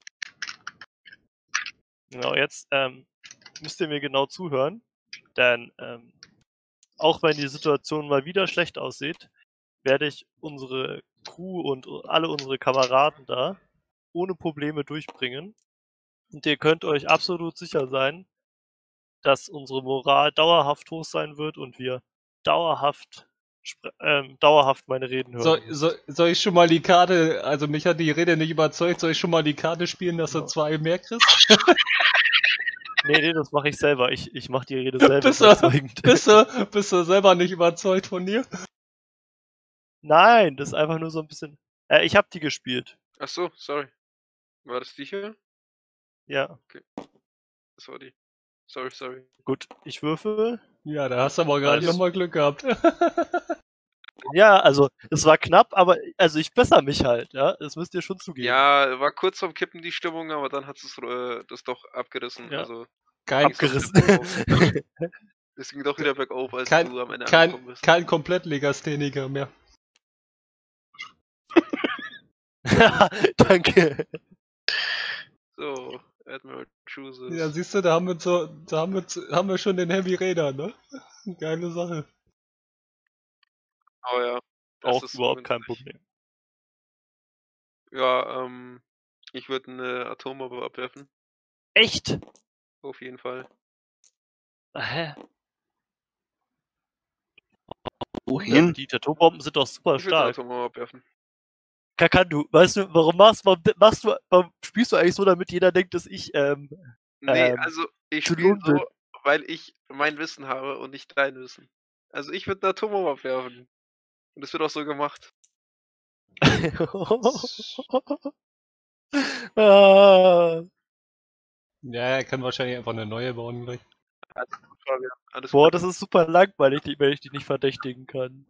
Genau, jetzt müsst ihr mir genau zuhören, denn auch wenn die Situation mal wieder schlecht aussieht, werde ich unsere Crew und alle unsere Kameraden da ohne Probleme durchbringen. Und ihr könnt euch absolut sicher sein, dass unsere Moral dauerhaft hoch sein wird und wir dauerhaft meine Reden hören müsst. Soll ich schon mal die Karte, also mich hat die Rede nicht überzeugt, soll ich schon mal die Karte spielen, dass du 2 mehr kriegst? Nee, das mache ich selber. Ich mache die Rede selber überzeugend. Bist du selber nicht überzeugt von dir? Nein, das ist einfach nur so ein bisschen. Ich habe die gespielt. Ach so, sorry. War das die hier? Ja. Okay. Das war die. Sorry. Gut, ich würfel. Ja, da hast du aber gerade nochmal Glück gehabt. Ja, also es war knapp, aber also ich bessere mich halt, ja. Das müsst ihr schon zugeben. Ja, war kurz vorm Kippen die Stimmung, aber dann hat es das doch abgerissen. Ja. Also Abgerissen. es ging doch wieder bergauf, als Kein- du am Ende angekommen bist. Kein Komplettlegastheniker mehr. Danke. So, Admiral chooses. Ja, siehst du, da haben wir schon den Heavy Raider, ne? Geile Sache. Oh ja. Auch überhaupt kein ungünstig. Problem. Ja, ich würde eine Atombombe abwerfen. Echt? Auf jeden Fall. Hä? Wohin? Die Atombomben sind doch super Ich würde eine stark. Atombombe abwerfen. Kakandu, weißt du, warum spielst du eigentlich so, damit jeder denkt, dass ich, Nee, also ich zu spiele dumm bin? so, weil ich mein Wissen habe und nicht dein Wissen. Also ich würde eine Atombombe abwerfen. Und das wird auch so gemacht. Ah. Ja, er kann wahrscheinlich einfach eine neue bauen gleich. Alles Boah, gut. das ist super langweilig, wenn ich dich nicht verdächtigen kann.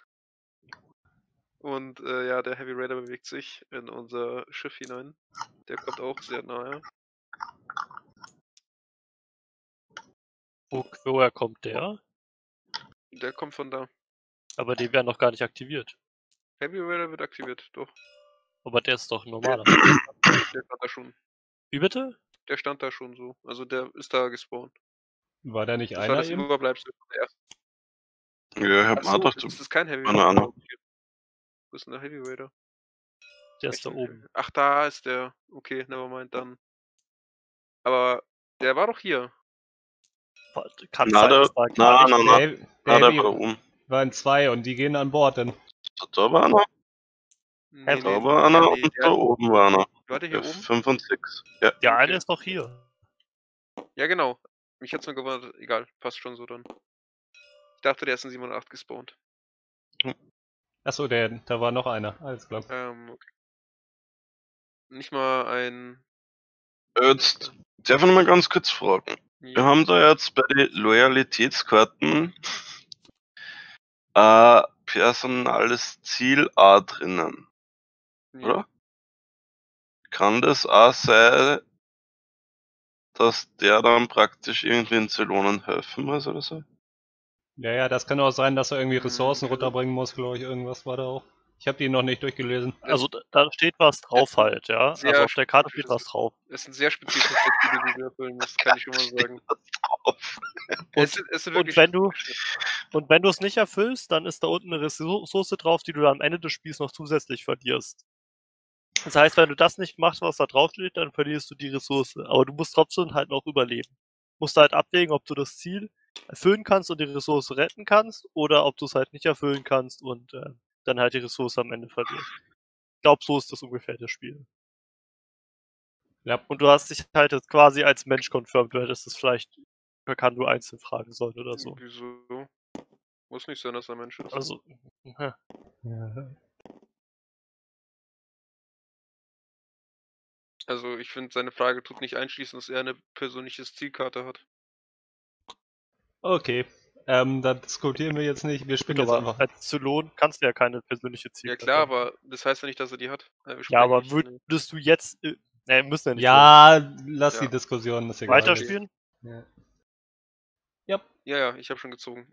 Und ja, der Heavy Raider bewegt sich in unser Schiff hinein. Der kommt auch sehr nahe. Woher kommt der? Der kommt von da. Aber die werden noch gar nicht aktiviert. Heavy Raider wird aktiviert, doch. Aber der ist doch ein normaler. Der stand da schon. Wie bitte? Der stand da schon so. Also der ist da gespawnt. War da nicht Das war einer das eben? Überbleibsel von der ersten. Ja, ich hab mir Achso, gedacht, das ist kein Heavy Keine Raider. Ahnung. Wo ist denn der Heavy Raider? Der ist da oben. Ach, da ist der. Okay, nevermind, dann. Aber der war doch hier. Kann Na, sein, da, dass da na, gar na, nicht. na, Der, na, der der Heavy war oben. waren 2 und die gehen an Bord dann. Da war einer, Nee, da war einer nee, und da oben war einer. war der hier oben? 5 und 6. Ja. Der eine Okay. ist doch hier. Ja, genau. Mich hat's nur gewundert. Egal, passt schon so dann. Ich dachte, der ist in 708 gespawnt. Achso, da war noch einer. Alles klar. Okay. Nicht mal ein. Jetzt darf ich noch mal ganz kurz fragen. Wir haben da jetzt bei den Loyalitätskarten personales Ziel A drinnen, Ja. oder? Kann das auch sein, dass der dann praktisch irgendwie in Zylonen helfen muss oder so? Ja, das kann auch sein, dass er irgendwie Hm, Ressourcen ja. runterbringen muss, glaube ich. Irgendwas war da auch. Ich habe die noch nicht durchgelesen. Also da steht was drauf sind halt, ja. sehr Also auf der Karte steht spezifisches- was drauf. Es sind sehr spezifische Ziele, die du erfüllen musst, kann ich schon mal sagen. Es sind wirklich Und wenn du es nicht erfüllst, dann ist da unten eine Ressource drauf, die du dann am Ende des Spiels noch zusätzlich verlierst. Das heißt, wenn du das nicht machst, was da drauf steht, dann verlierst du die Ressource. Aber du musst trotzdem halt noch überleben. Musst halt abwägen, ob du das Ziel erfüllen kannst und die Ressource retten kannst, oder ob du es halt nicht erfüllen kannst und dann halt die Ressource am Ende verlierst. Ich glaube, so ist das ungefähr das Spiel. Ja. Und du hast dich halt jetzt quasi als Mensch confirmed, du hättest es vielleicht per Kandu einzeln fragen sollen oder so. Wieso? Muss nicht sein, dass er Mensch ist. Also, Ja. Also ich finde, seine Frage tut nicht einschließen, dass er eine persönliche Zielkarte hat. Okay. Da diskutieren wir jetzt nicht. Wir spielen gut, jetzt aber einfach. als Zylon kannst du ja keine persönliche Ja Zielkarte klar, haben. aber das heißt ja nicht, dass er die hat. Wir Ja, sprechen aber nicht- würdest du jetzt. Müssen ja nicht. Ja, lass Ja. die Diskussion. Ist egal. Weiterspielen? Ja. Ja, ich habe schon gezogen.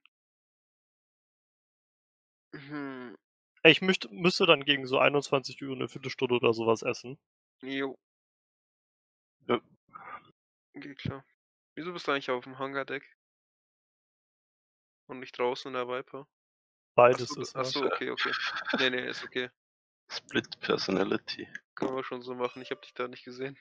Ich müsste dann gegen so 21 Uhr eine Viertelstunde oder sowas essen. Jo. Ja. Geht klar. Wieso bist du eigentlich auf dem Hangardeck? Und nicht draußen in der Viper? Beides ist halt. Achso, okay. Nee, ist okay. Split Personality. Können wir schon so machen. Ich habe dich da nicht gesehen.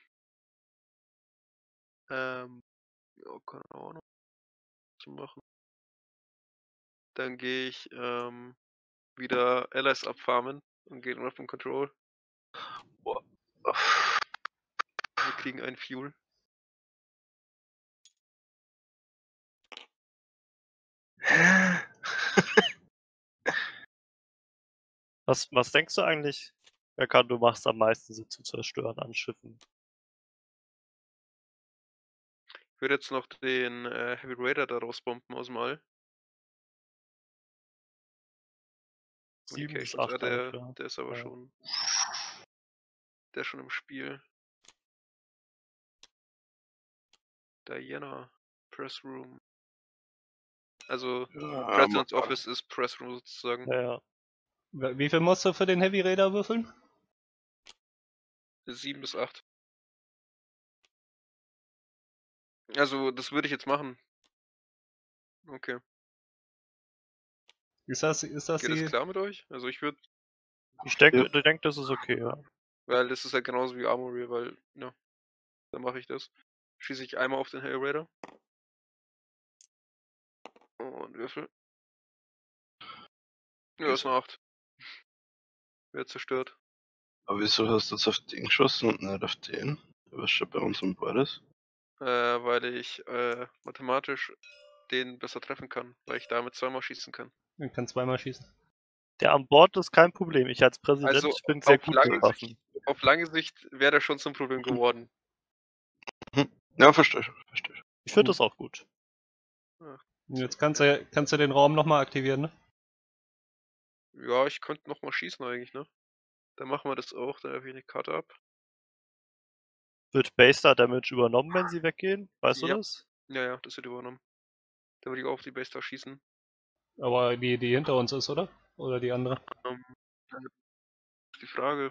Ja, keine Ahnung. Zu machen. Dann gehe ich wieder Allies abfarmen und gehe in Weapon Control. Boah. Wir kriegen einen Fuel. Was denkst du eigentlich, Erkan, du machst am meisten Sinn zu zerstören an Schiffen? Ich würde jetzt noch den Heavy Raider da rausbomben aus dem All. 7 bis Communications, 8 der ist aber Ja. schon. Der ist schon im Spiel. Diana. Press Room. Also, President's Office ist Press Room sozusagen. Ja. Wie viel musst du für den Heavy Raider würfeln? 7 bis 8. Also, das würde ich jetzt machen. Okay. Ist das Geht das die? klar mit euch? Also, ich würde. Ich denke, das ist okay, ja. Weil das ist halt genauso wie Armory, weil, ja. Dann mache ich das. Schieße ich einmal auf den Heavy Raider. Und Würfel. Ja, ist eine 8. Wird zerstört. Aber wieso hast du jetzt auf den geschossen und nicht auf den? Was schon bei uns an Bord ist? Weil ich mathematisch den besser treffen kann, weil ich damit zweimal schießen kann. Man kann zweimal schießen. Der an Bord ist kein Problem. Ich als Präsident Also, bin sehr auf gut lange mit Waffen. Auf lange Sicht wäre das schon zum Problem geworden. Ja, verstehe ich. Ich finde das auch gut. Jetzt kannst du den Raum nochmal aktivieren, ne? Ja, ich könnte nochmal schießen eigentlich, ne? Dann machen wir das auch, dann werfe ich eine Karte ab. Wird Base Star Damage übernommen, wenn sie weggehen? Weißt du Ja. das? Ja, das wird übernommen. Da würde ich auch auf die Base Star schießen. Aber die hinter uns ist, oder? Oder die andere? Die Frage.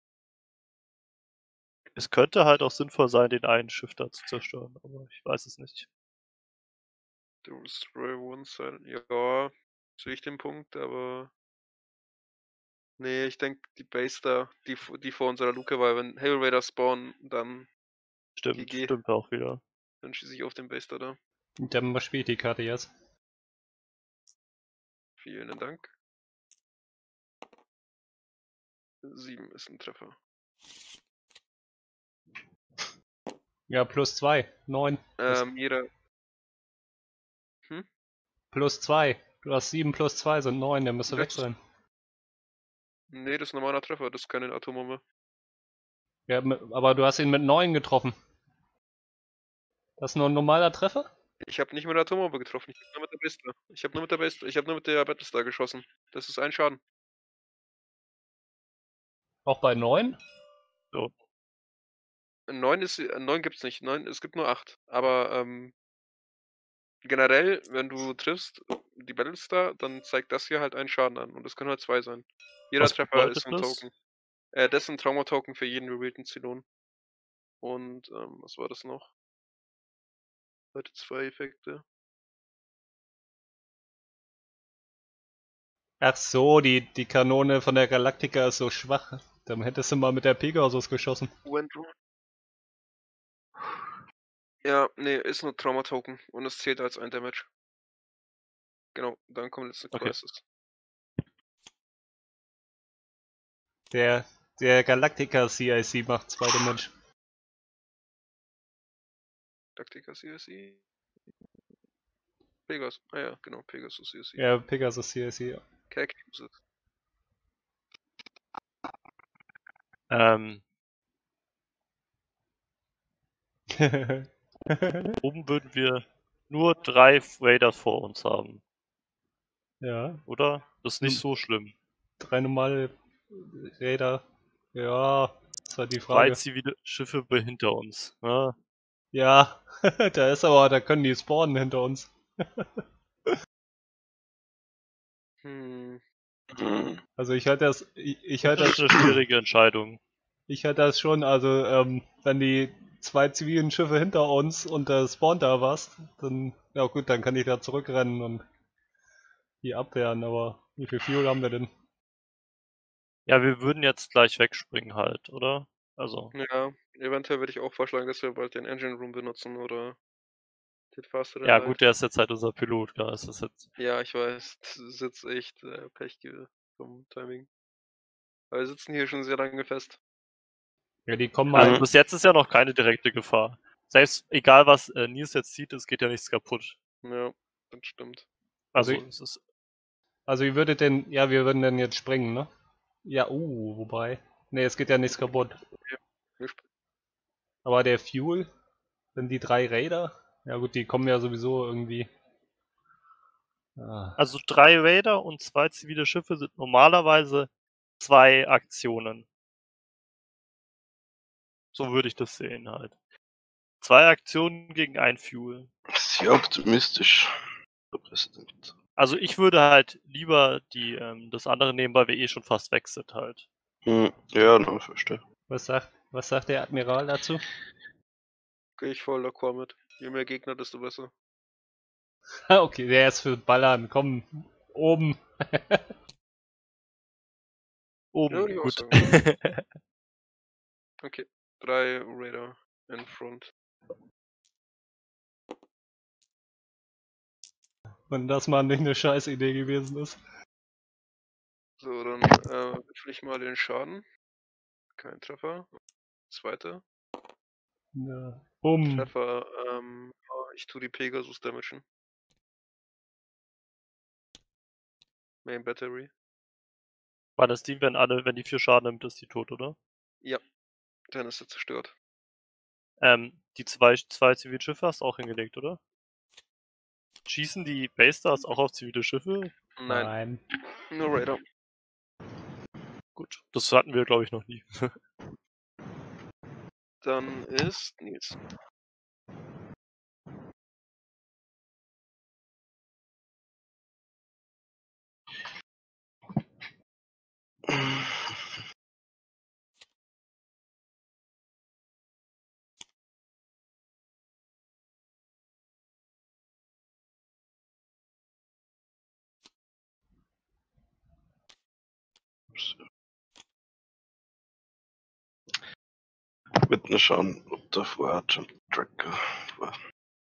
Es könnte halt auch sinnvoll sein, den einen Schiff da zu zerstören, aber ich weiß es nicht. Destroy one side. Ja, sehe ich den Punkt, aber. Nee, ich denke, die Base da, die vor unserer Luke war, wenn Heavy Raider spawnen, dann Stimmt, GG. stimmt auch wieder. Dann schieße ich auf den Base da. Dann was spielt die Karte jetzt? Vielen Dank. 7 ist ein Treffer. Ja, +2. 9. Jeder. +2. Du hast 7 + 2 sind 9, der müsste Das weg ist- sein. Nee, das ist ein normaler Treffer, das ist keine Atombombe. Ja, aber du hast ihn mit 9 getroffen. Das ist nur ein normaler Treffer? Ich habe nicht mit der Atombombe getroffen, ich habe nur mit der Ballista. Ich habe nur mit der Battlestar geschossen. Das ist ein Schaden. Auch bei 9? 9 gibt's nicht. 9, es gibt nur 8. Aber generell, wenn du triffst die Battlestar, dann zeigt das hier halt einen Schaden an. Und das können halt 2 sein. Jeder Was Treffer bedeutet ist ein das? Token. Das ist ein Trauma-Token für jeden revealten Zylon. Und was war das noch? Heute 2 Effekte. Ach so, die Kanone von der Galactica ist so schwach. Dann hättest du mal mit der Pegasus geschossen. Ja, nee, ist nur Trauma-Token und es zählt als ein Damage. Genau, dann kommt jetzt eine Okay. Crisis. Der Galactica CIC macht 2 Damage. Taktika CSI. Pegasus. Ah ja, genau, Pegasus CSI. Ja, Pegasus CIC, ja. Kek use it. Oben würden wir nur 3 Raiders vor uns haben, Ja, oder? Das ist nicht so schlimm. 3 normale Räder. Ja, ist halt die 3 Frage. zivile Schiffe hinter uns. Ne? Ja, da können die spawnen hinter uns. Hm. Also ich halte das, Das ist eine schwierige Entscheidung. ich halte das schon, also wenn die 2 zivilen Schiffe hinter uns und da spawnt da was, dann, ja gut, dann kann ich da zurückrennen und die abwehren, aber wie viel Fuel haben wir denn? Ja, wir würden jetzt gleich wegspringen halt, oder? Also, Ja, eventuell würde ich auch vorschlagen, dass wir bald den Engine Room benutzen oder den Faster ja gut, der ist jetzt halt unser Pilot, klar. Ist das jetzt. Ja, ich weiß, das ist jetzt echt Pech vom Timing. Aber wir sitzen hier schon sehr lange fest. Ja, die kommen Also mal. bis jetzt ist ja noch keine direkte Gefahr. Selbst egal was Nils jetzt sieht, es geht ja nichts kaputt. Ja, das stimmt. Also Also- es ist. Also wie würdet denn, ja, wir würden denn jetzt springen, ne? Ja, wobei. Ne, es geht ja nichts kaputt. Wir sp- Aber der Fuel, wenn die 3 Raider, ja gut, die kommen ja sowieso irgendwie. Ah. Also 3 Raider und 2 zivile Schiffe sind normalerweise 2 Aktionen. So würde ich das sehen halt. 2 Aktionen gegen ein Fuel. Sehr optimistisch, Herr Präsident. Also ich würde halt lieber das andere nehmen, weil wir eh schon fast weg sind halt. Ja, na, verstehe. Was sagt der Admiral dazu? Gehe ich voll d'accord mit. Je mehr Gegner, desto besser. Okay, der ist für Ballern, komm, oben. Oben, Ja, würde ich auch gut. sagen. Okay, 3 Raider in front. Wenn das mal nicht eine scheiß Idee gewesen ist. So, dann würfel ich mal den Schaden. Kein Treffer. Zweiter. Ja. Bumm. Treffer, ich tue die Pegasus damagen. Main Battery. War das die, wenn die 4 Schaden nimmt, ist die tot, oder? Ja, dann ist er zerstört. Die zwei Zivilschiffe hast du auch hingelegt, oder? Schießen die Baystars auch auf zivile Schiffe? Nein, nur Raider. Gut, das hatten wir, glaube ich, noch nie. Dann ist Nils. Wird nur schauen, ob da vorher Jump Tracker war.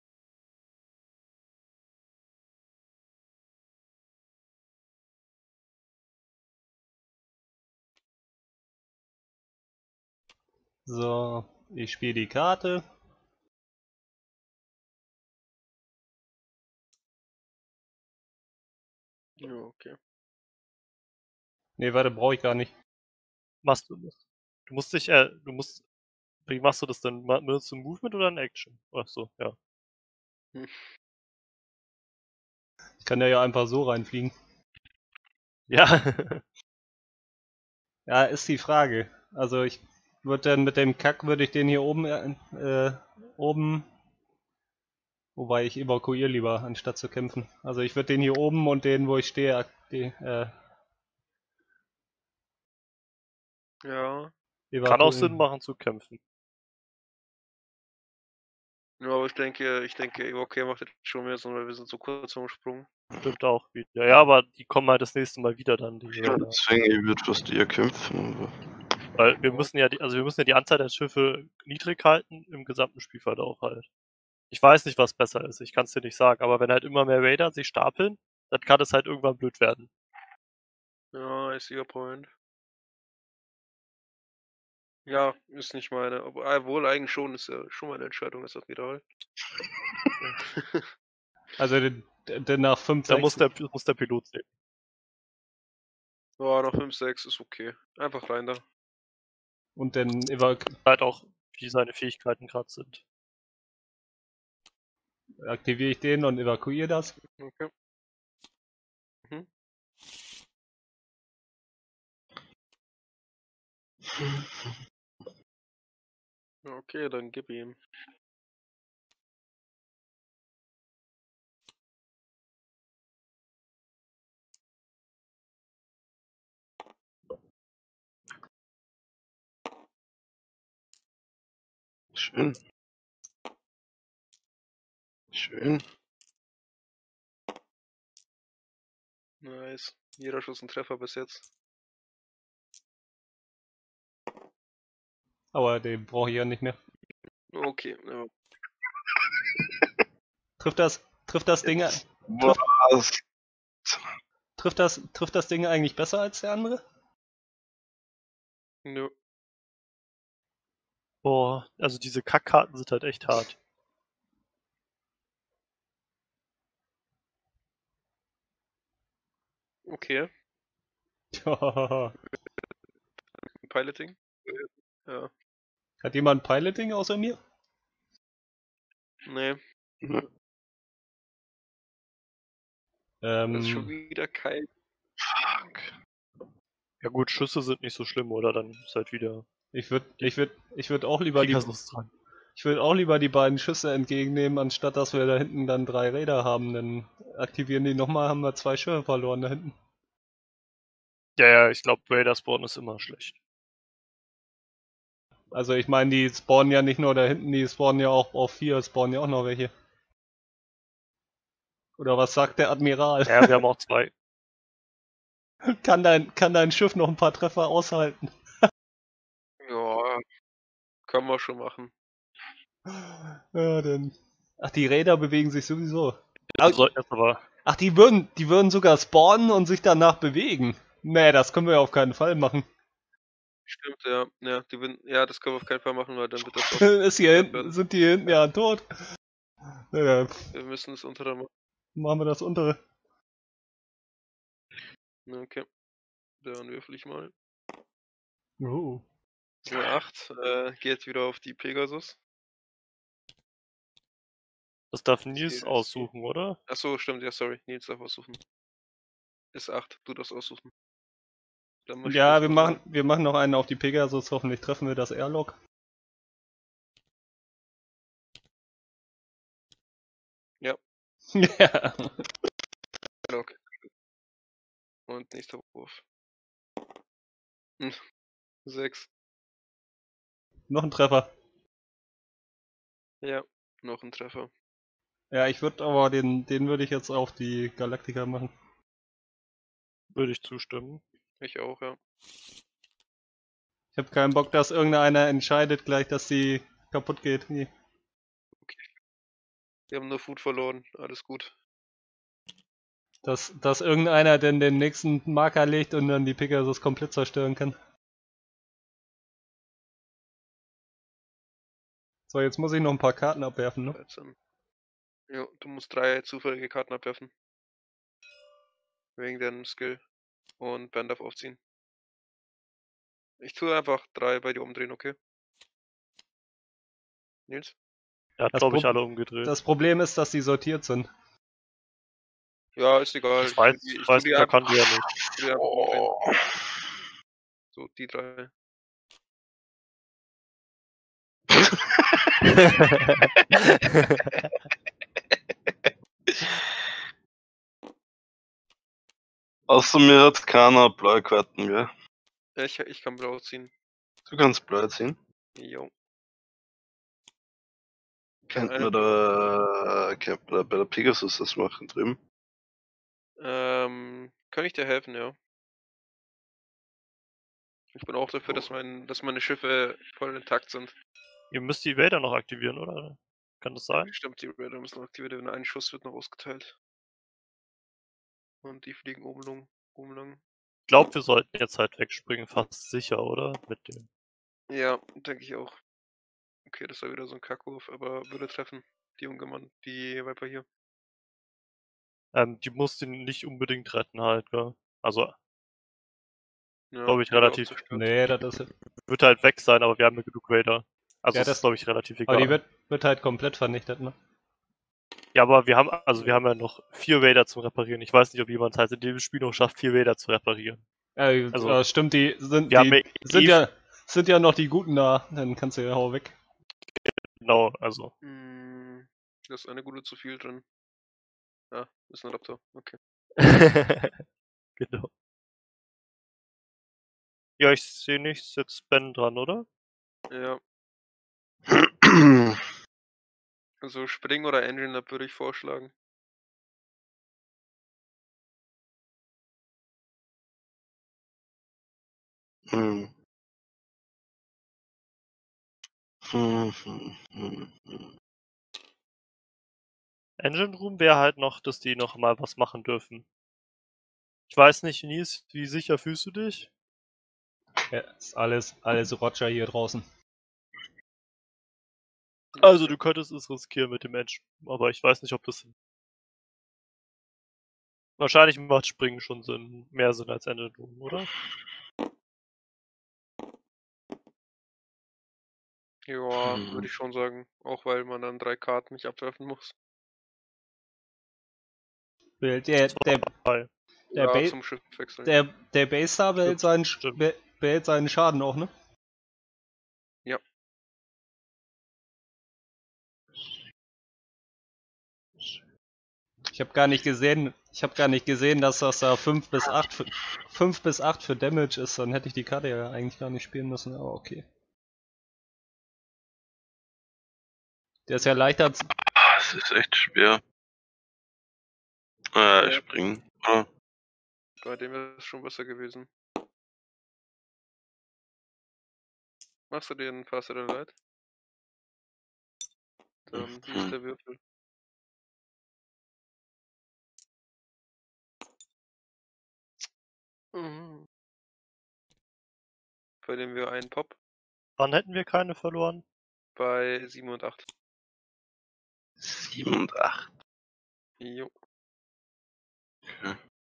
So, ich spiele die Karte. Ja, okay. Ne, warte, brauche ich gar nicht. Machst du das? Du musst dich, wie machst du das denn? Benutzt du ein Movement oder ein Action? Ach so, ja. Ich kann ja einfach so reinfliegen. Ja. Ja, ist die Frage. Also ich würde dann mit dem Kack, würde ich den hier oben, wobei ich evakuiere lieber, anstatt zu kämpfen. Also ich würde den hier oben und den, wo ich stehe, Ja. Kann auch Sinn evakuieren. machen zu kämpfen. Ja, aber ich denke, okay, macht jetzt schon mehr Sinn, weil wir sind so kurz vom Sprung. Stimmt auch wieder. Ja, aber die kommen halt das nächste Mal wieder dann, die Ja, Raider. deswegen, ich würde fast eher kämpfen. Aber Weil wir müssen ja die Anzahl der Schiffe niedrig halten, im gesamten Spielverlauf halt. Ich weiß nicht, was besser ist, ich kann es dir nicht sagen, aber wenn halt immer mehr Raider sich stapeln, dann kann es halt irgendwann blöd werden. Ja, I see your point. Ja, ist nicht meine. Aber wohl eigentlich schon, ist ja schon meine Entscheidung als Admiral. Also den nach 5, Da 6. muss der Pilot sehen. Ja, noch 5, 6 ist okay. Einfach rein da. Und dann Halt auch, wie seine Fähigkeiten gerade sind. aktiviere ich den und evakuiere das. Okay. Mhm. Okay, dann gib ihm. schön. Schön. Nice. Jeder Schuss ein Treffer bis jetzt. Aber den brauche ich ja nicht mehr. Okay, ja. Trifft das Ding, Was? trifft das Ding eigentlich besser als der andere? Nö. Boah, also diese Kackkarten sind halt echt hart. Okay. Piloting? Ja. Hat jemand Piloting außer mir? Nee, das ist schon wieder kalt. Fuck. Ja gut, Schüsse sind nicht so schlimm, oder? Dann ist halt wieder Ich würd auch lieber Pegasus dran. ich würde auch lieber die beiden Schüsse entgegennehmen, anstatt dass wir da hinten dann 3 Räder haben. Dann aktivieren die nochmal, haben wir 2 Schiffe verloren da hinten. Ja, ich glaube, Raider Spawn ist immer schlecht. Also ich meine, die spawnen ja nicht nur da hinten, die spawnen ja auch auf 4, spawnen ja auch noch welche. Oder was sagt der Admiral? Ja, wir haben auch 2. kann dein Schiff noch ein paar Treffer aushalten? Ja, können wir schon machen. Ja, dann. Ach, die Räder bewegen sich sowieso. Wir sollten jetzt aber. Ach, die würden sogar spawnen und sich danach bewegen. Nee, das können wir ja auf keinen Fall machen. Stimmt, ja. Ja, das können wir auf keinen Fall machen, weil dann wird das auch. Sind die hier hinten ja tot? Ja, Wir müssen das untere machen. machen wir das untere. Okay. Dann würfel ich mal. Oh. Das ist eine 8. Geht wieder auf die Pegasus. Das darf Nils Risky. aussuchen, oder? Achso, stimmt, ja, sorry. Nils darf aussuchen. Ist 8, du darfst aussuchen. Dann mach ich Ja, das mal. wir machen noch einen auf die Pegasus, hoffentlich treffen wir das Airlock. Ja. Ja. Okay. Und nächster Wurf. 6. Noch ein Treffer. Ja, noch ein Treffer. Ja, ich würde aber den würde ich jetzt auf die Galactica machen. Würde ich zustimmen. Ich auch, ja. Ich habe keinen Bock, dass irgendeiner entscheidet gleich, dass sie kaputt geht. Nee. Wir haben nur Food verloren. Alles gut. Dass irgendeiner denn den nächsten Marker legt und dann die Pegasus komplett zerstören kann. So, jetzt muss ich noch ein paar Karten abwerfen, ne? 13. Jo, du musst 3 zufällige Karten abwerfen. Wegen deinem Skill. Und Ben darf aufziehen. Ich tue einfach 3 bei dir umdrehen, okay? Nils? Er hat, Das glaube ich, Pro- alle umgedreht. Das Problem ist, dass die sortiert sind. Ja, ist egal. Ich weiß, tu die er einfach, kann die ja nicht. tu die einfach umdrehen. So, die 3. Außer mir hat keiner blaue Karten, gell? Ich kann blau ziehen. Du kannst blau ziehen. Jo. Könnte man da bei der Pegasus das machen drüben? Kann ich dir helfen, ja. Ich bin auch dafür, dass meine Schiffe voll intakt sind. Ihr müsst die Vader noch aktivieren, oder? Kann das sein? Stimmt, die Raider müssen noch aktiviert werden. Ein Schuss wird noch ausgeteilt. Und die fliegen oben lang. Ich glaube, wir sollten jetzt halt wegspringen, fast sicher, oder? Mit dem. Ja, denke ich auch. Okay, das war wieder so ein Kackwurf, aber würde treffen. Die Ungemann, die Viper hier. Die muss den nicht unbedingt retten halt, gell? Also, Ja, glaube ich, wurde auch relativ. zerstört. Nee, das ist. Wird halt weg sein, aber wir haben ja genug Vader. Also, Ja, das das- ist, glaube ich, relativ Aber egal. die wird halt komplett vernichtet, ne? Ja, aber wir haben ja noch 4 Vader zum Reparieren. Ich weiß nicht, ob jemand halt in dem Spiel noch schafft, 4 Vader zu reparieren. Also, Stimmt, die sind, wir haben sind ja noch die Guten da. Dann kannst du ja hau weg. genau, also. Da ist eine gute zu viel drin. Ah, ist ein Raptor. Okay. Genau. Ja, ich sehe nichts. Jetzt Ben dran, oder? Ja, also Spring oder Engine Up würde ich vorschlagen. Hm. Engine Room wäre halt noch, dass die noch mal was machen dürfen. Ich weiß nicht, Nies, wie sicher fühlst du dich? Ja, ist alles Roger hier draußen. Also, du könntest es riskieren mit dem Engine Room, aber ich weiß nicht, ob das. Wahrscheinlich macht Springen schon mehr Sinn als Engine Room, oder? Ja, würde ich schon sagen. Auch weil man dann 3 Karten nicht abwerfen muss. Der Weil, Ja, zum Schiff wechseln. Der Base-Star behält Stimmt. behält seinen Schaden auch, ne? Ja. Ich habe gar nicht gesehen, dass das da 5 bis 8 für Damage ist. Dann hätte ich die Karte ja eigentlich gar nicht spielen müssen, aber okay. Der ist ja leichter. Es ist echt schwer. Springen. Ah. Bei dem wäre es schon besser gewesen. Machst du dir einen Pass oder Light? Dann wie ist der Würfel? Verlieren wir einen Pop Wann hätten wir keine verloren? bei 7 und 8. 7 und 8. Jo. Okay.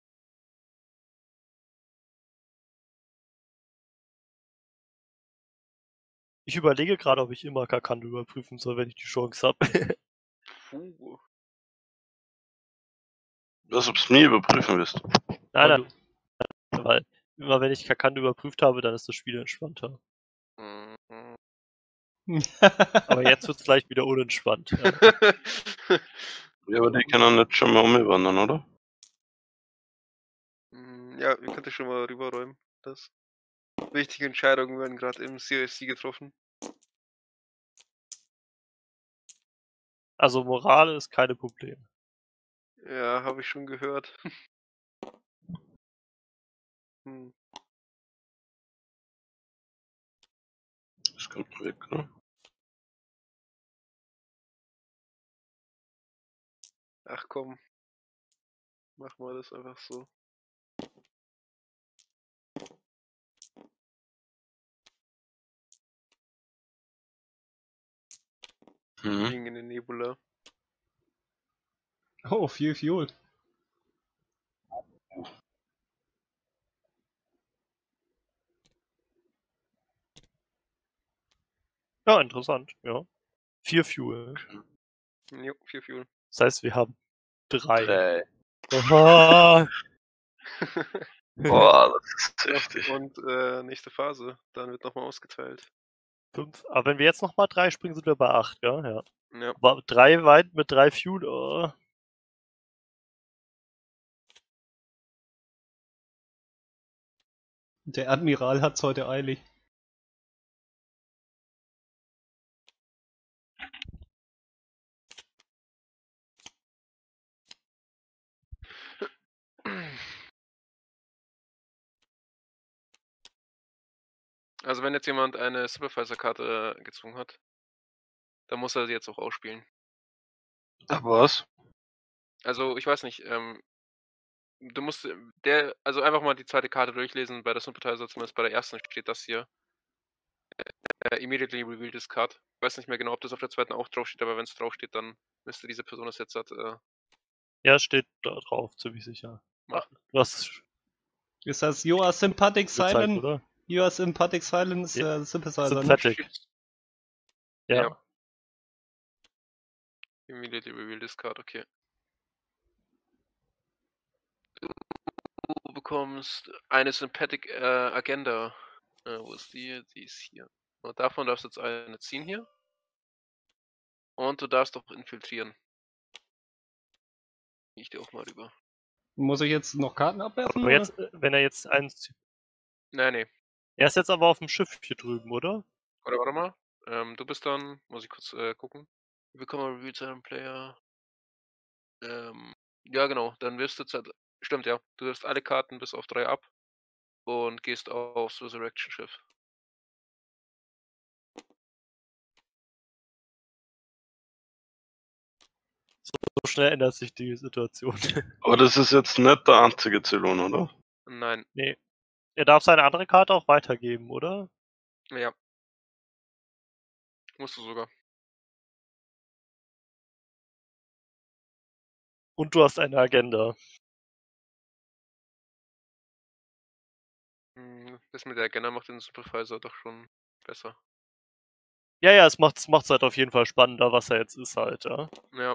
Ich überlege gerade, ob ich immer Kakande überprüfen soll, wenn ich die Chance habe. Puh. Was, ob es mir überprüfen wirst? Nein, weil immer wenn ich Kakande überprüft habe, dann ist das Spiel entspannter. Mhm. Aber jetzt wird es gleich wieder unentspannt. Ja. Ja, aber die können jetzt schon mal umwandern, oder? Ja, ihr könnt schon mal rüberräumen. Das. Wichtige Entscheidungen werden gerade im CFC getroffen. Also Moral ist keine Problem. Ja, habe ich schon gehört. kommt weg, ne? Ach komm. Machen wir das einfach so. Mhm. Fliegen in den Nebula. Oh, viel Fuel. Ja, interessant, ja. 4 Fuel. Jo, 4 Fuel. Das heißt, wir haben 3. 3. Oha. Boah, das ist heftig. Und nächste Phase. Dann wird nochmal ausgeteilt. 5. Aber wenn wir jetzt nochmal 3 springen, sind wir bei 8, ja? Ja. Ja. Aber 3 weit mit 3 Fuel, oh. Der Admiral hat's heute eilig. Also wenn jetzt jemand eine Supervisor-Karte gezwungen hat, dann muss er sie jetzt auch ausspielen. Aber was? Also ich weiß nicht, du musst also einfach mal die zweite Karte durchlesen. Bei der Sympathizer, zumindest bei der ersten, steht das hier. Immediately reveal this card. Ich weiß nicht mehr genau, ob das auf der zweiten auch draufsteht, aber wenn es draufsteht, dann müsste diese Person das jetzt Ja, steht da drauf, ziemlich sicher. machen. Du hast Ist das You are sympathetic gezeigt, silent? oder? You are sympathetic silent ist Ja. der Sympathizer, ne? Sympathetic. Ja. Ja. Immediately reveal this card, okay. Du bekommst eine Sympathetic Agenda. Wo ist die? Die ist hier. Und davon darfst du jetzt eine ziehen hier. Und du darfst auch infiltrieren. Ich dir auch mal rüber. Muss ich jetzt noch Karten abwerfen? Aber oder? jetzt, wenn er jetzt eins. Nee. Er ist jetzt aber auf dem Schiff hier drüben, oder? Oder warte mal. Du bist dann, muss ich kurz gucken. Wir bekommen ein Reveal Time Player. Ja genau, dann wirfst du jetzt, stimmt ja, du wirfst alle Karten bis auf 3 ab und gehst aufs Resurrection Schiff. So schnell ändert sich die Situation. Aber das ist jetzt nicht der einzige Zylon, oder? Nein, Nee. Er darf seine andere Karte auch weitergeben, oder? ja. Musst du sogar. Und du hast eine Agenda. Das mit der Agenda macht den Supervisor doch schon besser. Ja, es macht's halt auf jeden Fall spannender, was er jetzt ist halt, ja. Ja.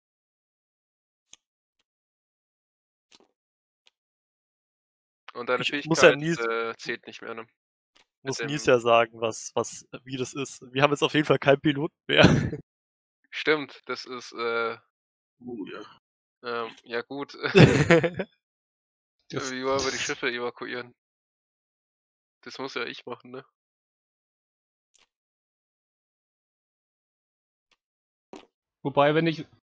Und deine Ich muss Fähigkeit ja nie- zählt nicht mehr, ne? Muss dem- Nies ja sagen, wie das ist. Wir haben jetzt auf jeden Fall keinen Piloten mehr. Stimmt, das ist, Ja. ja gut. Das- Wie wollen wir die Schiffe evakuieren? Das muss ja ich machen, ne? Wobei, wenn ich...